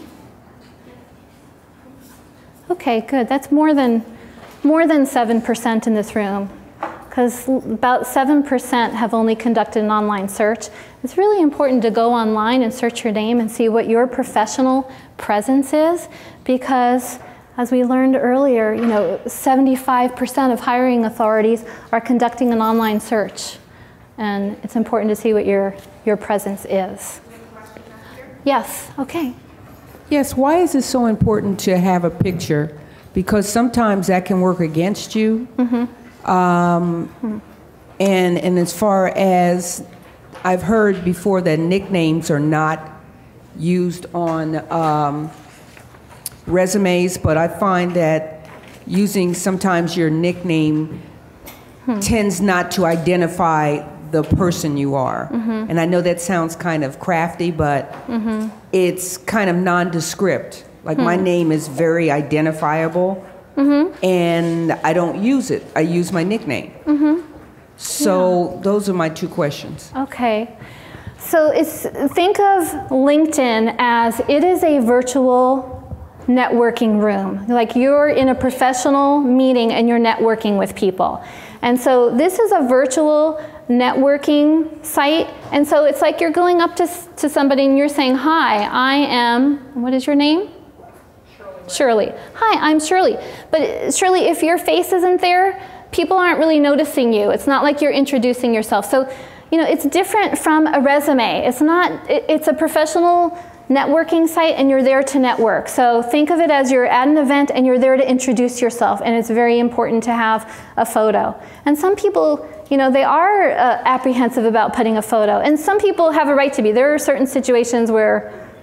Okay, good. That's more than, more than seven percent in this room, because about seven percent have only conducted an online search. It's really important to go online and search your name and see what your professional presence is, because as we learned earlier, you know, seventy-five percent of hiring authorities are conducting an online search. And it's important to see what your, your presence is. Yes, okay. Yes, why is it so important to have a picture? Because sometimes that can work against you. Mm-hmm. um, mm-hmm. and, and as far as I've heard before that nicknames are not used on um, resumes, but I find that using sometimes your nickname hmm. tends not to identify the person you are. Mm-hmm. And I know that sounds kind of crafty, but mm-hmm. it's kind of nondescript. Like hmm. my name is very identifiable, mm-hmm. and I don't use it. I use my nickname. Mm-hmm. So yeah. Those are my two questions. Okay. So it's, think of LinkedIn as it is a virtual networking room. Like you're in a professional meeting and you're networking with people. And so this is a virtual networking site. And so it's like you're going up to, to somebody and you're saying, hi, I am, what is your name? Shirley. Shirley. Hi, I'm Shirley. But Shirley, if your face isn't there, people aren't really noticing you. It's not like you're introducing yourself. So, you know, it's different from a resume. It's not, it, it's a professional networking site and you're there to network. So think of it as you're at an event and you're there to introduce yourself, and it's very important to have a photo. And some people, you know, they are uh, apprehensive about putting a photo, and some people have a right to be. There are certain situations where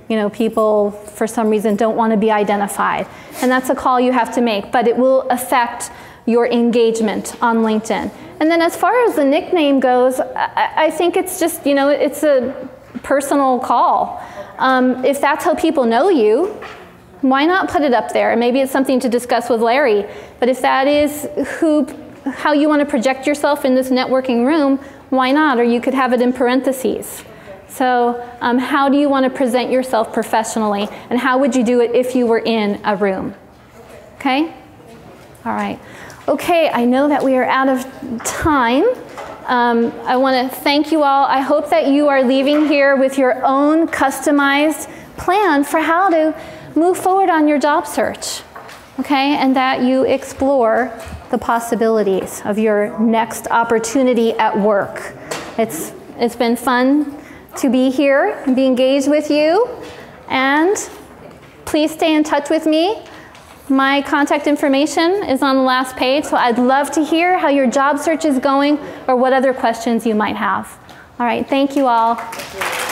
you know, people for some reason don't want to be identified. And that's a call you have to make, but it will affect your engagement on LinkedIn. And then as far as the nickname goes, I, I think it's just, you know, it's a personal call. Um, if that's how people know you, why not put it up there? And maybe it's something to discuss with Larry. But if that is who, how you want to project yourself in this networking room, why not? Or you could have it in parentheses. So um, how do you want to present yourself professionally? And how would you do it if you were in a room? Okay? All right. Okay, I know that we are out of time. Um, I want to thank you all. I hope that you are leaving here with your own customized plan for how to move forward on your job search. Okay? And that you explore the possibilities of your next opportunity at work. It's, it's been fun to be here and be engaged with you. And please stay in touch with me. My contact information is on the last page, so I'd love to hear how your job search is going or what other questions you might have. All right, thank you all.